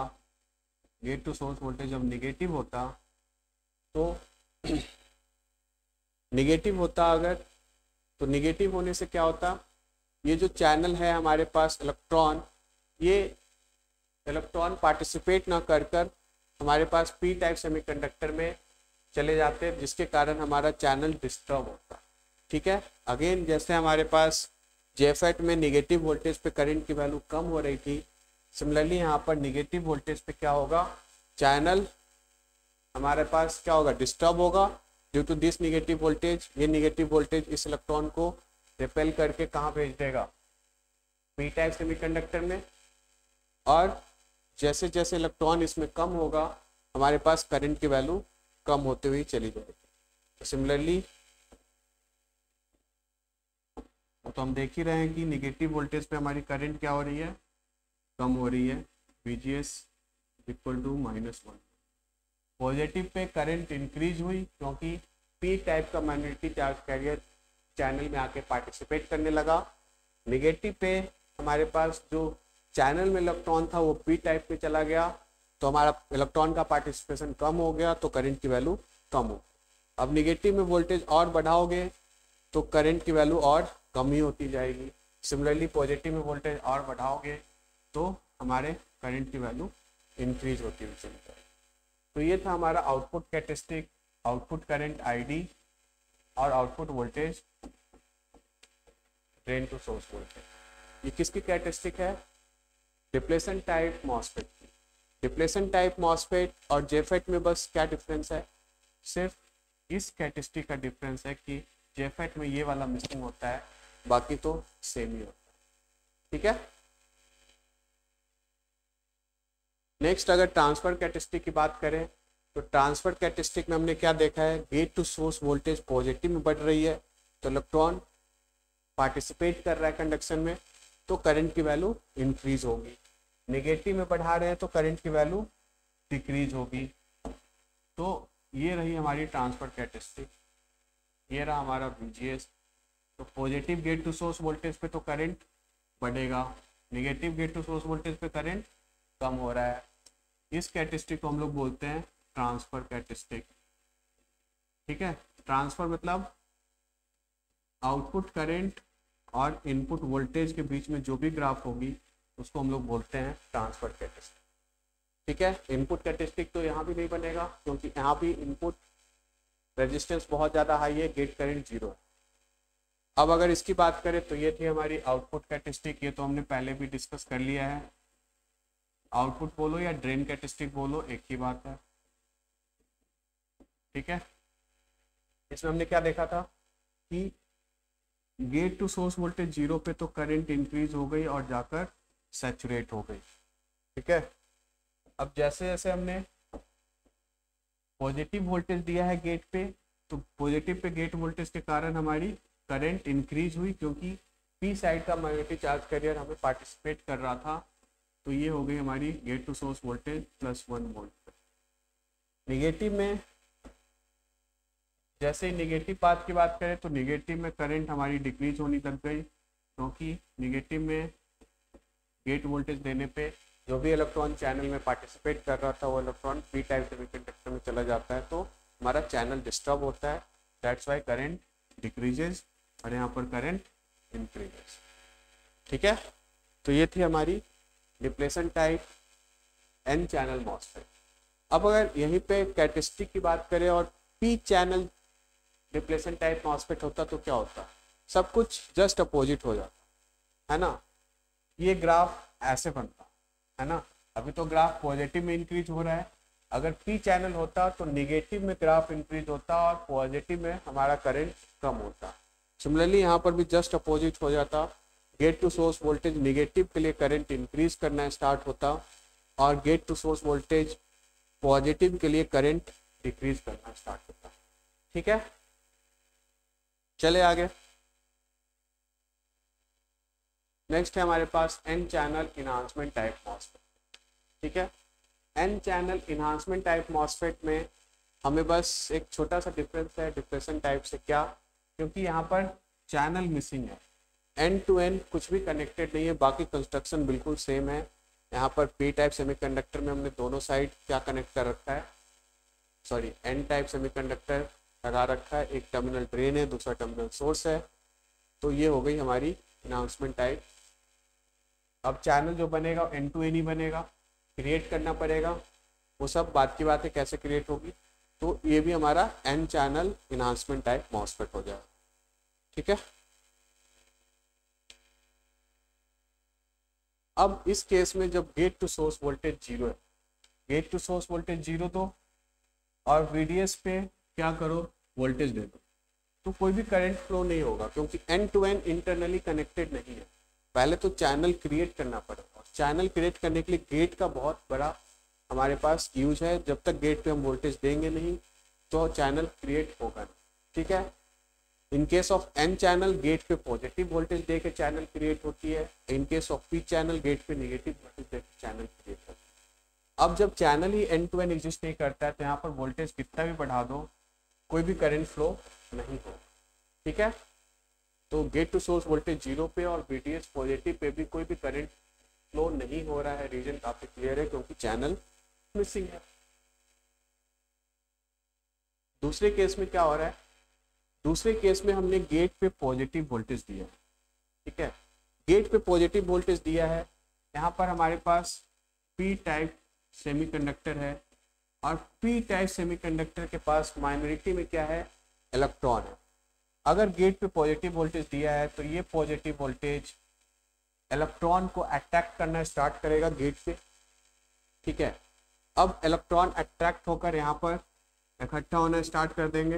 A: तो नेगेटिव होने से क्या होता, ये जो चैनल है हमारे पास इलेक्ट्रॉन, ये इलेक्ट्रॉन पार्टिसिपेट ना कर हमारे पास पी टाइप सेमीकंडक्टर में चले जाते हैं, जिसके कारण हमारा चैनल डिस्टर्ब होता। ठीक है, अगेन जैसे हमारे पास जेफेट में नेगेटिव वोल्टेज पे करंट की वैल्यू कम हो रही थी, सिमिलरली यहाँ पर नेगेटिव वोल्टेज पे क्या होगा, चैनल हमारे पास क्या होगा, डिस्टर्ब होगा due to this negative voltage. ये नेगेटिव वोल्टेज इस इलेक्ट्रॉन को रिपेल करके कहाँ भेज देगा, पी टाइप सेमीकंडक्टर में, और जैसे जैसे इलेक्ट्रॉन इसमें कम होगा हमारे पास करंट की वैल्यू कम होते हुए चली जाएगी। सिमिलरली तो हम देख ही रहे हैं कि नेगेटिव वोल्टेज पे हमारी करंट क्या हो रही है, कम हो रही है, VGS इक्वल टू -1। पॉजिटिव पे करंट इंक्रीज हुई क्योंकि पी टाइप का मैग्नेटिक चार्ज कैरियर चैनल में आके पार्टिसिपेट करने लगा। नेगेटिव पे हमारे पास जो चैनल में इलेक्ट्रॉन था वो पी टाइप पे चला गया, तो हमारा इलेक्ट्रॉन का पार्टिसिपेशन कम हो गया, तो करंट की वैल्यू कम हो। अब नेगेटिव में वोल्टेज और बढ़ाओगे तो करंट की वैल्यू और कम ही होती जाएगी। सिमिलरली पॉजिटिव में वोल्टेज और बढ़ाओगे तो हमारे करंट की वैल्यू इंक्रीज होती हुई चली जाएगी। तो ये था हमारा output characteristic, output current ID और output voltage drain to source voltage. ये किसकी कैरेक्टरिस्टिक है, डिप्लेशन टाइप मॉसफेट की। डिप्लेशन टाइप मॉसफेट और जेफेट में बस क्या डिफरेंस है, सिर्फ इस कैरेक्टरिस्टिक का डिफरेंस है कि जेफेट में ये वाला मिसिंग होता है, बाकी तो सेम ही होता है। ठीक है, नेक्स्ट अगर ट्रांसफर कैरेक्टरिस्टिक की बात करें तो ट्रांसफर कैरेक्टरिस्टिक में हमने क्या देखा है, gate to source voltage positive में बढ़ रही है तो इलेक्ट्रॉन पार्टिसिपेट कर रहा है कंडक्शन में, तो करंट की वैल्यू इंक्रीज होगी। नेगेटिव में बढ़ा रहे हैं तो करंट की वैल्यू डिक्रीज होगी। तो ये रही हमारी ट्रांसफर कैरेक्टरिस्टिक, ये रहा हमारा VGS। तो positive gate to source voltage पे तो करंट बढ़ेगा, negative gate to source voltage पे करंट कम हो रहा है। इस कैरेक्टरिस्टिक को हम लोग बोलते हैं ट्रांसफर कैरेक्टरिस्टिक। ठीक है, ट्रांसफर मतलब आउटपुट करंट और इनपुट वोल्टेज के बीच में जो भी ग्राफ होगी उसको हम लोग बोलते हैं ट्रांसफर कैरेक्टरिस्टिक। ठीक है, इनपुट कैरेक्टरिस्टिक तो यहाँ भी नहीं बनेगा क्योंकि यहाँ भी इनपुट रेजिस्टेंस बहुत ज़्यादा हाई है, गेट करंट 0 है। अब अगर इसकी बात करें तो ये थी हमारी आउटपुट कैरेक्टरिस्टिक, ये तो हमने पहले भी डिस्कस कर लिया है। आउटपुट बोलो या ड्रेन कैरेक्टरिस्टिक बोलो, एक ही बात है। ठीक है, इसमें हमने क्या देखा था कि गेट टू सोर्स वोल्टेज 0 पे तो करंट इंक्रीज हो गई और जाकर सैचुरेट हो गई। ठीक है, अब जैसे जैसे हमने पॉजिटिव वोल्टेज दिया है गेट पे, तो पॉजिटिव पे गेट वोल्टेज के कारण हमारी करंट इंक्रीज हुई क्योंकि पी साइड का मैग्नेटिक चार्ज कैरियर हमें पार्टिसिपेट कर रहा था। तो ये हो गई हमारी gate to source voltage +1 volt. Negative में जैसे निगेटिव पाथ की बात करें तो निगेटिव में करंट हमारी डिक्रीज होनी लग गई क्योंकि निगेटिव में गेट वोल्टेज देने पे जो भी इलेक्ट्रॉन चैनल में पार्टिसिपेट कर रहा था वो इलेक्ट्रॉन पी टाइप सेमीकंडक्टर में चला जाता है, तो हमारा चैनल डिस्टर्ब होता है। दैट्स वाई करंट डिक्रीजेज और यहाँ पर करंट इंक्रीजेज। ठीक है, तो ये थी हमारी depletion type N channel MOSFET. अब अगर यहीं पे कैरेक्टरिस्टिक की बात करें और P channel depletion type MOSFET होता तो क्या होता, सब कुछ जस्ट अपोजिट हो जाता है ना। ये ग्राफ ऐसे बनता है ना, अभी तो ग्राफ पॉजिटिव में इंक्रीज हो रहा है, अगर पी चैनल होता तो निगेटिव में ग्राफ इंक्रीज होता और पॉजिटिव में हमारा करंट कम होता। सिमिलरली यहाँ पर भी जस्ट अपोजिट हो जाता, gate to source voltage negative के लिए करंट इंक्रीज करना स्टार्ट होता और gate to source voltage positive के लिए करंट डिक्रीज करना स्टार्ट होता। ठीक है, चले आगे। नेक्स्ट है हमारे पास N channel enhancement type MOSFET. ठीक है, N channel enhancement type MOSFET में हमें बस एक छोटा सा डिफरेंस है डिप्लेशन टाइप से। क्या, क्योंकि यहाँ पर चैनल मिसिंग है, एन टू एन कुछ भी कनेक्टेड नहीं है, बाकी कंस्ट्रक्शन बिल्कुल सेम है। यहाँ पर पी टाइप सेमीकंडक्टर में हमने दोनों साइड क्या कनेक्ट कर रखा है, सॉरी एन टाइप सेमीकंडक्टर लगा रखा है, एक टर्मिनल ड्रेन है, दूसरा टर्मिनल सोर्स है। तो ये हो गई हमारी इनहांसमेंट टाइप। अब चैनल जो बनेगा एन टू एन ही बनेगा, क्रिएट करना पड़ेगा, वो सब बात की बात है कैसे क्रिएट होगी। तो ये भी हमारा N channel enhancement type MOSFET हो जाएगा। ठीक है, अब इस केस में जब गेट टू सोर्स वोल्टेज 0 है, गेट टू सोर्स वोल्टेज 0 दो और VDS पे क्या करो, वोल्टेज दे दो, तो कोई भी करंट फ्लो नहीं होगा क्योंकि N to N internally connected नहीं है। पहले तो चैनल क्रिएट करना पड़ेगा, चैनल क्रिएट करने के लिए गेट का बहुत बड़ा हमारे पास यूज है। जब तक गेट पे हम वोल्टेज देंगे नहीं तो चैनल क्रिएट होगा नहीं। ठीक है, in case of N channel gate पे पॉजिटिव वोल्टेज दे के चैनल क्रिएट होती है, in case of P channel gate पे नेगेटिव वोल्टेज दे के चैनल क्रिएट होती है। अब जब चैनल ही एन टू एन एग्जिस्ट नहीं करता है तो यहाँ पर वोल्टेज कितना भी बढ़ा दो कोई भी करंट फ्लो नहीं होगा। ठीक है, तो गेट टू सोर्स वोल्टेज 0 पे और VDS पॉजिटिव पे भी कोई भी करंट फ्लो नहीं हो रहा है। रीजन काफी क्लियर है क्योंकि चैनल मिसिंग है। दूसरे केस में क्या हो रहा है, दूसरे केस में हमने गेट पे पॉजिटिव वोल्टेज दिया है। ठीक है, गेट पे पॉजिटिव वोल्टेज दिया है, यहाँ पर हमारे पास पी टाइप सेमीकंडक्टर है और पी टाइप सेमीकंडक्टर के पास माइनॉरिटी में क्या है, इलेक्ट्रॉन है। अगर गेट पे पॉजिटिव वोल्टेज दिया है तो ये पॉजिटिव वोल्टेज इलेक्ट्रॉन को अट्रैक्ट करना स्टार्ट करेगा गेट पे। ठीक है, अब इलेक्ट्रॉन अट्रैक्ट होकर यहाँ पर इकट्ठा होना स्टार्ट कर देंगे।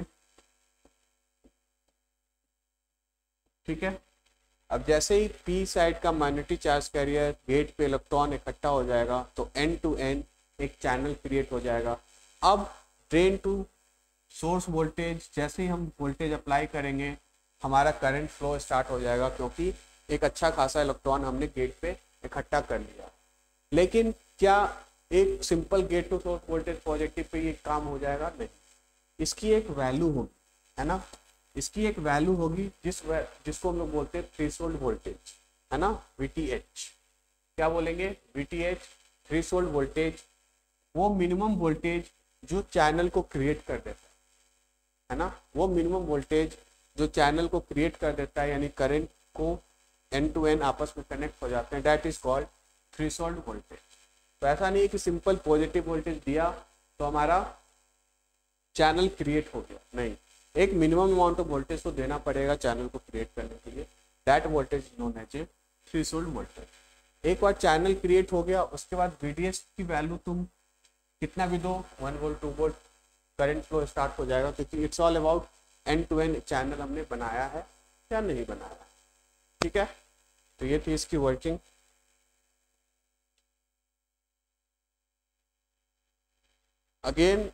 A: ठीक है, अब जैसे ही पी साइड का मैग्नेटिक चार्ज कैरियर गेट पे इलेक्ट्रॉन इकट्ठा हो जाएगा तो एन टू एन एक चैनल क्रिएट हो जाएगा। अब ड्रेन टू सोर्स वोल्टेज जैसे ही हम वोल्टेज अप्लाई करेंगे हमारा करंट फ्लो स्टार्ट हो जाएगा क्योंकि एक अच्छा खासा इलेक्ट्रॉन हमने गेट पे इकट्ठा कर लिया। लेकिन क्या एक simple gate to source voltage positive पे ये काम हो जाएगा? नहीं, इसकी एक वैल्यू होगी, है ना, इसकी एक वैल्यू होगी जिसको हम लोग बोलते हैं थ्रेशोल्ड वोल्टेज, है ना, VTH। क्या बोलेंगे? VTH, थ्रेशोल्ड वोल्टेज, वो मिनिमम वोल्टेज जो चैनल को क्रिएट कर देता है ना, वो मिनिमम वोल्टेज जो चैनल को क्रिएट कर देता है, यानी करंट को एन टू एन आपस में कनेक्ट हो जाते हैं, that is called threshold voltage. तो ऐसा नहीं है कि सिंपल पॉजिटिव वोल्टेज दिया तो हमारा चैनल क्रिएट हो गया, नहीं, एक मिनिमम अमाउंट ऑफ वोल्टेज तो देना पड़ेगा चैनल को क्रिएट करने के लिए, that voltage is known as a threshold voltage. एक बार चैनल क्रिएट हो गया उसके बाद VDS की वैल्यू तुम कितना भी दो, 1 volt 2 volt current flow start हो जाएगा, क्योंकि it's all about end to end channel हमने बनाया है या नहीं बनाया। ठीक है, तो ये थी इसकी वर्किंग। अगेन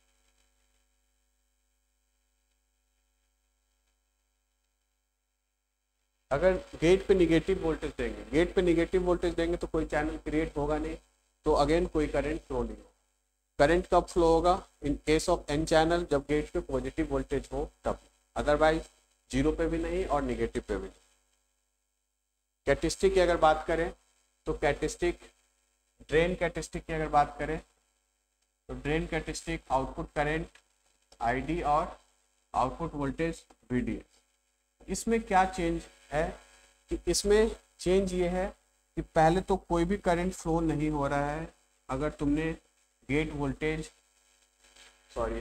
A: अगर गेट पे निगेटिव वोल्टेज देंगे, गेट पे निगेटिव वोल्टेज देंगे तो कोई चैनल क्रिएट होगा नहीं, तो अगेन कोई करंट फ्लो नहीं होगा। करंट कब फ्लो होगा? In case of N channel, जब गेट पे पॉजिटिव वोल्टेज हो तब, अदरवाइज जीरो पे भी नहीं और निगेटिव पे भी नहीं। कैरेक्टरिस्टिक की अगर बात करें तो कैरेक्टरिस्टिक, ड्रेन कैरेक्टरिस्टिक की अगर बात करें तो drain characteristic output current ID और आउटपुट वोल्टेज VDS। इसमें क्या चेंज है कि इसमें चेंज ये है कि पहले तो कोई भी करंट फ्लो नहीं हो रहा है अगर तुमने गेट वोल्टेज, सॉरी,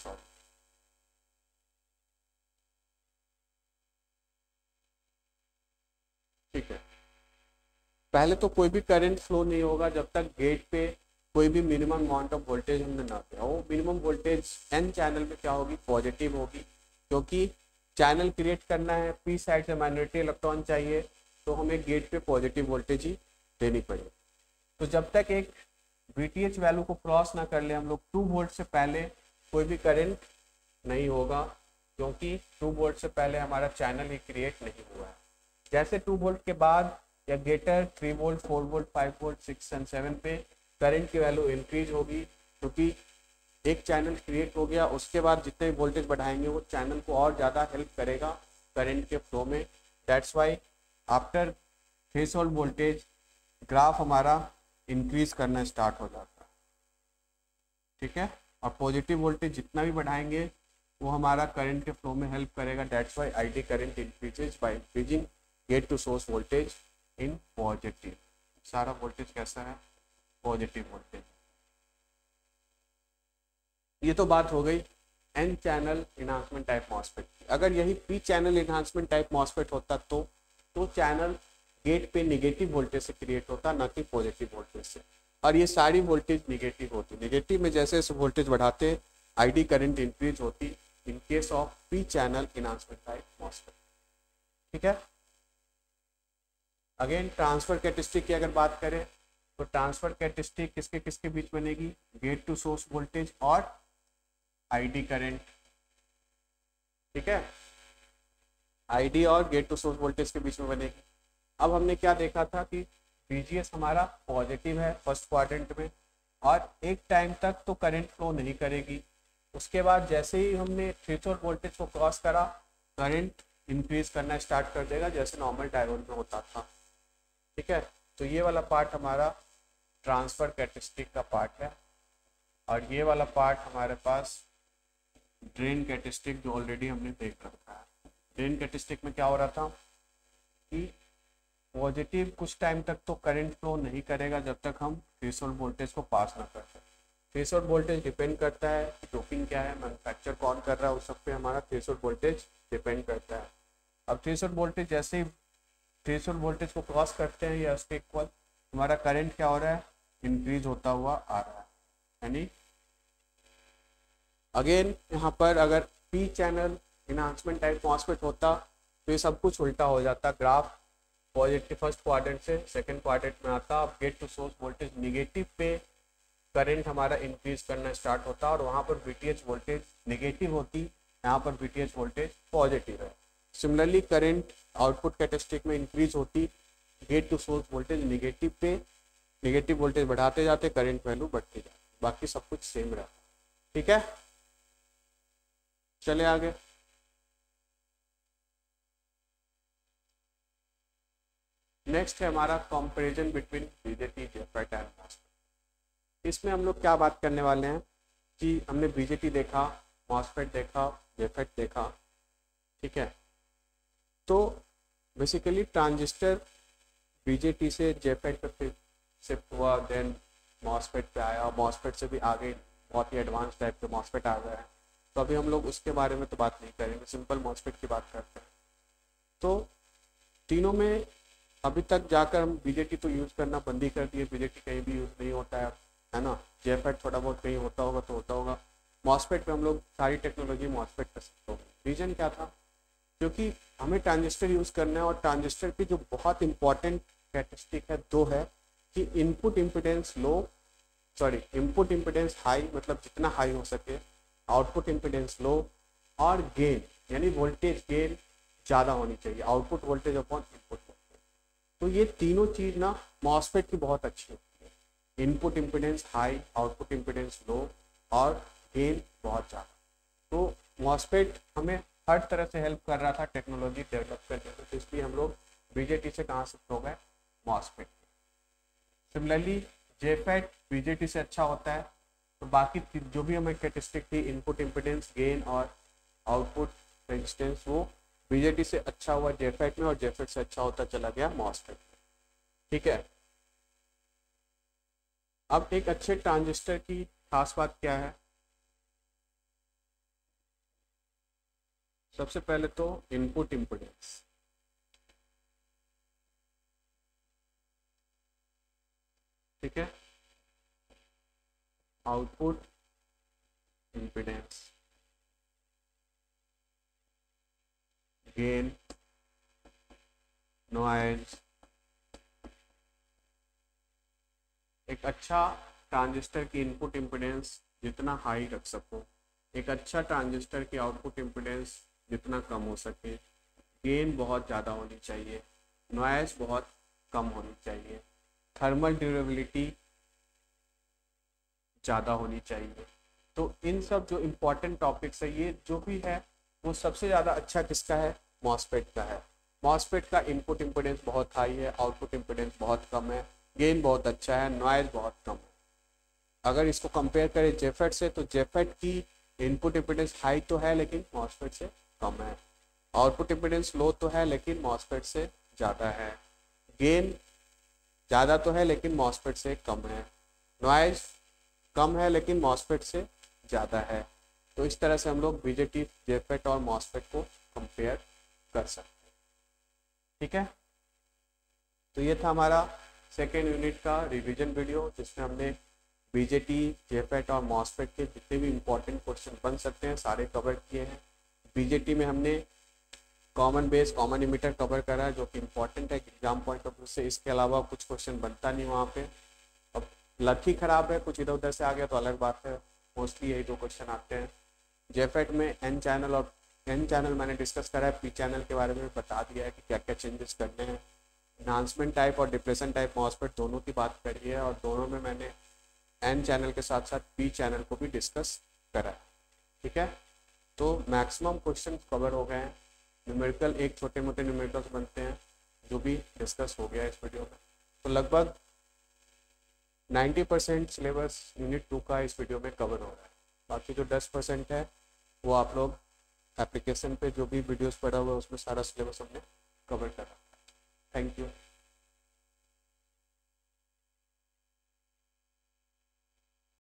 A: ठीक है, पहले तो कोई भी करंट फ्लो नहीं होगा जब तक गेट पे कोई भी मिनिमम अमाउंट ऑफ वोल्टेज हमने ना दिया हो। मिनिमम वोल्टेज एन चैनल में क्या होगी? पॉजिटिव होगी, क्योंकि चैनल क्रिएट करना है, पी साइड से माइनॉरिटी इलेक्ट्रॉन चाहिए, तो हमें गेट पे पॉजिटिव वोल्टेज ही देनी पड़ेगी। तो जब तक एक VTH वैल्यू को क्रॉस ना कर ले हम लोग 2 वोल्ट से पहले कोई भी करंट नहीं होगा, क्योंकि 2 वोल्ट से पहले हमारा चैनल ही क्रिएट नहीं हुआ है। जैसे 2 वोल्ट के बाद या greater 3 volt 4 volt 5 volt 6 and 7 पे करंट की वैल्यू इंक्रीज होगी, क्योंकि एक चैनल क्रिएट हो गया, उसके बाद जितने वोल्टेज बढ़ाएंगे वो चैनल को और ज़्यादा हेल्प करेगा करंट के फ्लो में। That's why after threshold voltage graph हमारा इंक्रीज करना स्टार्ट हो जाता है। ठीक है, और पॉजिटिव वोल्टेज जितना भी बढ़ाएंगे वो हमारा करंट के फ्लो में हेल्प करेगा। That's why ID current increases by increasing gate to source voltage in positive. सारा वोल्टेज कैसा है? Positive voltage. ये तो बात हो गई N channel enhancement type MOSFET की। अगर यही P channel enhancement type MOSFET होता तो चैनल गेट पे निगेटिव वोल्टेज से क्रिएट होता, ना कि पॉजिटिव वोल्टेज से, और ये सारी वोल्टेज निगेटिव होती। निगेटिव में जैसे जैसे वोल्टेज बढ़ाते ID करंट इंक्रीज होती in case of P channel enhancement type MOSFET. ठीक है, अगेन ट्रांसफर कैरेक्टरिस्टिक की अगर बात करें तो ट्रांसफर कैरेक्टरिस्टिक किसके किसके बीच बनेगी? गेट टू सोर्स वोल्टेज और ID करंट। ठीक है, ID और गेट टू सोर्स वोल्टेज के बीच में बनेगी। अब हमने क्या देखा था कि VGS हमारा पॉजिटिव है फर्स्ट क्वाड्रेंट में, और एक टाइम तक तो करंट फ्लो नहीं करेगी। उसके बाद जैसे ही हमने थ्रेशोल्ड वोल्टेज को क्रॉस करा, करंट इंक्रीज करना स्टार्ट कर देगा, जैसे नॉर्मल डायोड में होता था। ठीक है, तो ये वाला पार्ट हमारा ट्रांसफर कैरेक्टरिस्टिक का पार्ट है, और ये वाला पार्ट हमारे पास ड्रेन कैरेक्टरिस्टिक जो ऑलरेडी हमने देख रखा है। ड्रेन कैरेक्टरिस्टिक में क्या हो रहा था कि पॉजिटिव कुछ टाइम तक तो करंट फ्लो नहीं करेगा जब तक हम थ्रेशोल्ड वोल्टेज को पास ना करते। थ्रेशोल्ड वोल्टेज डिपेंड करता है डोपिंग क्या है, मैन्युफैक्चर कौन कर रहा है, उस सब पे हमारा थ्रेशोल्ड वोल्टेज डिपेंड करता है। अब थ्रेशोल्ड वोल्टेज जैसे ही थ्रेशोल्ड वोल्टेज को क्रॉस करते हैं या उसके इक्वल, हमारा करंट क्या हो रहा है? इंक्रीज होता हुआ आ रहा है। यानी अगेन यहाँ पर अगर P channel enhancement type MOSFET होता तो ये सब कुछ उल्टा हो जाता। ग्राफ पॉजिटिव फर्स्ट क्वाड्रेंट से सेकंड क्वाड्रेंट में आता, अब gate to source voltage negative पे करंट हमारा इंक्रीज करना स्टार्ट होता, और वहाँ पर VTH वोल्टेज निगेटिव होती, यहाँ पर VTH वोल्टेज पॉजिटिव है। सिमिलरली करंट आउटपुट कैरेक्टरिस्टिक में इंक्रीज होती, gate to source voltage negative पे, निगेटिव वोल्टेज बढ़ाते जाते, करंट वैल्यू बढ़ती जाती, बाकी सब कुछ सेम रहता। ठीक है, चले आगे। नेक्स्ट है हमारा comparison between BJT, JFET and MOSFET। इसमें हम लोग क्या बात करने वाले हैं कि हमने BJT देखा, MOSFET देखा, JFET देखा। ठीक है, तो बेसिकली ट्रांजिस्टर बीजेटी से जेफेट पे फिर शिफ्ट हुआ, देन मॉसफेट पे आया, मॉसफेट से भी आगे बहुत ही एडवांस टाइप के मॉसफेट आ गया है। तो अभी हम लोग उसके बारे में तो बात नहीं करेंगे, सिंपल मॉसफेट की बात करते हैं। तो तीनों में अभी तक जाकर हम बीजेटी तो यूज़ करना बंद ही कर दिए, बीजेटी कहीं भी यूज़ नहीं होता है ना। जेफेट थोड़ा बहुत कहीं होता होगा तो होता होगा। मॉसफेट पे हम लोग सारी टेक्नोलॉजी मॉसफेट पे शिफ्ट हो गई। रीजन क्या था? क्योंकि हमें ट्रांजिस्टर यूज़ करना है और ट्रांजिस्टर की जो बहुत इंपॉर्टेंट कैरेक्टरिस्टिक है दो है कि input impedance input impedance high, मतलब जितना हाई हो सके, आउटपुट इम्पिडेंस लो, और गेन यानी वोल्टेज गेन ज़्यादा होनी चाहिए, output voltage upon input voltage. तो ये तीनों चीज़ ना मॉसफेट की बहुत अच्छी होती है, input impedance high, output impedance low और गेन बहुत ज़्यादा। तो मॉसफेट हमें हर तरह से हेल्प कर रहा था टेक्नोलॉजी डेवलप करने में, तो इसलिए हम लोग बीजेटी से कहाँ शिफ्ट हो गए? मॉसफेट। सिमिलरली जेफेट बीजेटी से अच्छा होता है, तो बाकी जो भी हमें कैरेक्टरिस्टिक थी, इनपुट इम्पिडेंस, गेन और आउटपुट रेजिस्टेंस, वो बीजेटी से अच्छा हुआ जेफेट में और जेफेट से अच्छा होता चला गया मॉसफेट में। ठीक है। अब एक अच्छे ट्रांजिस्टर की खास बात क्या है? सबसे पहले तो इनपुट इम्पिडेंस, ठीक है, आउटपुट इम्पिडेंस, गेन, नॉइज। एक अच्छा ट्रांजिस्टर की इनपुट इम्पिडेंस जितना हाई रख सको, एक अच्छा ट्रांजिस्टर की आउटपुट इम्पिडेंस जितना कम हो सके, गेन बहुत ज़्यादा होनी चाहिए, नॉइज बहुत कम होनी चाहिए, थर्मल ड्यूरेबिलिटी ज़्यादा होनी चाहिए। तो इन सब जो इम्पोर्टेंट टॉपिक्स है, ये जो भी है वो सबसे ज़्यादा अच्छा किसका है? मॉसफेट का है। मॉसफेट का इनपुट इम्पिडेंस बहुत हाई है, आउटपुट इम्पिडेंस बहुत कम है, गेन बहुत अच्छा है, नॉइज बहुत कम है। अगर इसको कंपेयर करें जेफेट से, तो जेफेट की इनपुट इम्पिडेंस हाई तो है लेकिन मॉसफेट से कम है, आउटपुट इम्पिडेंस लो तो है लेकिन मॉसफेट से ज़्यादा है, गेन ज़्यादा तो है लेकिन मॉसफेट से कम है, नॉइज कम है लेकिन मॉसफेट से ज़्यादा है। तो इस तरह से हम लोग बीजेटी, जेफेट और मॉसफेट को कंपेयर कर सकते हैं। ठीक है। तो ये था हमारा सेकेंड यूनिट का रिवीजन वीडियो, जिसमें हमने बीजेटी, जेफेट और मॉसफेट के जितने भी इंपॉर्टेंट क्वेश्चन बन सकते हैं सारे कवर किए हैं। बीजेटी में हमने common base, common emitter cover करा है, जो कि इंपॉर्टेंट है एग्जाम पॉइंट ऑफ व्यू से। इसके अलावा कुछ क्वेश्चन बनता नहीं वहाँ पे। अब लक ही खराब है, कुछ इधर उधर से आ गया तो अलग बात है, मोस्टली यही दो क्वेश्चन आते हैं। जेफेट में एन चैनल और एन चैनल मैंने डिस्कस करा है, पी चैनल के बारे में बता दिया है कि क्या क्या चेंजेस करने हैं। एनहांसमेंट टाइप और डिप्रेशन टाइप मॉसफेट दोनों की बात करी है, और दोनों में मैंने एन चैनल के साथ साथ पी चैनल को भी डिस्कस करा है। ठीक है। तो मैक्सिमम क्वेश्चन कवर हो गए हैं। न्यूमेरिकल एक छोटे मोटे न्यूमेरिकल्स बनते हैं जो भी डिस्कस हो गया है इस वीडियो में। तो लगभग 90% सिलेबस यूनिट 2 का इस वीडियो में कवर हो रहा है। बाकी जो 10% है वो आप लोग एप्लीकेशन पे जो भी वीडियोस पड़ा हुआ है उसमें सारा सिलेबस हमने कवर करा। Thank you.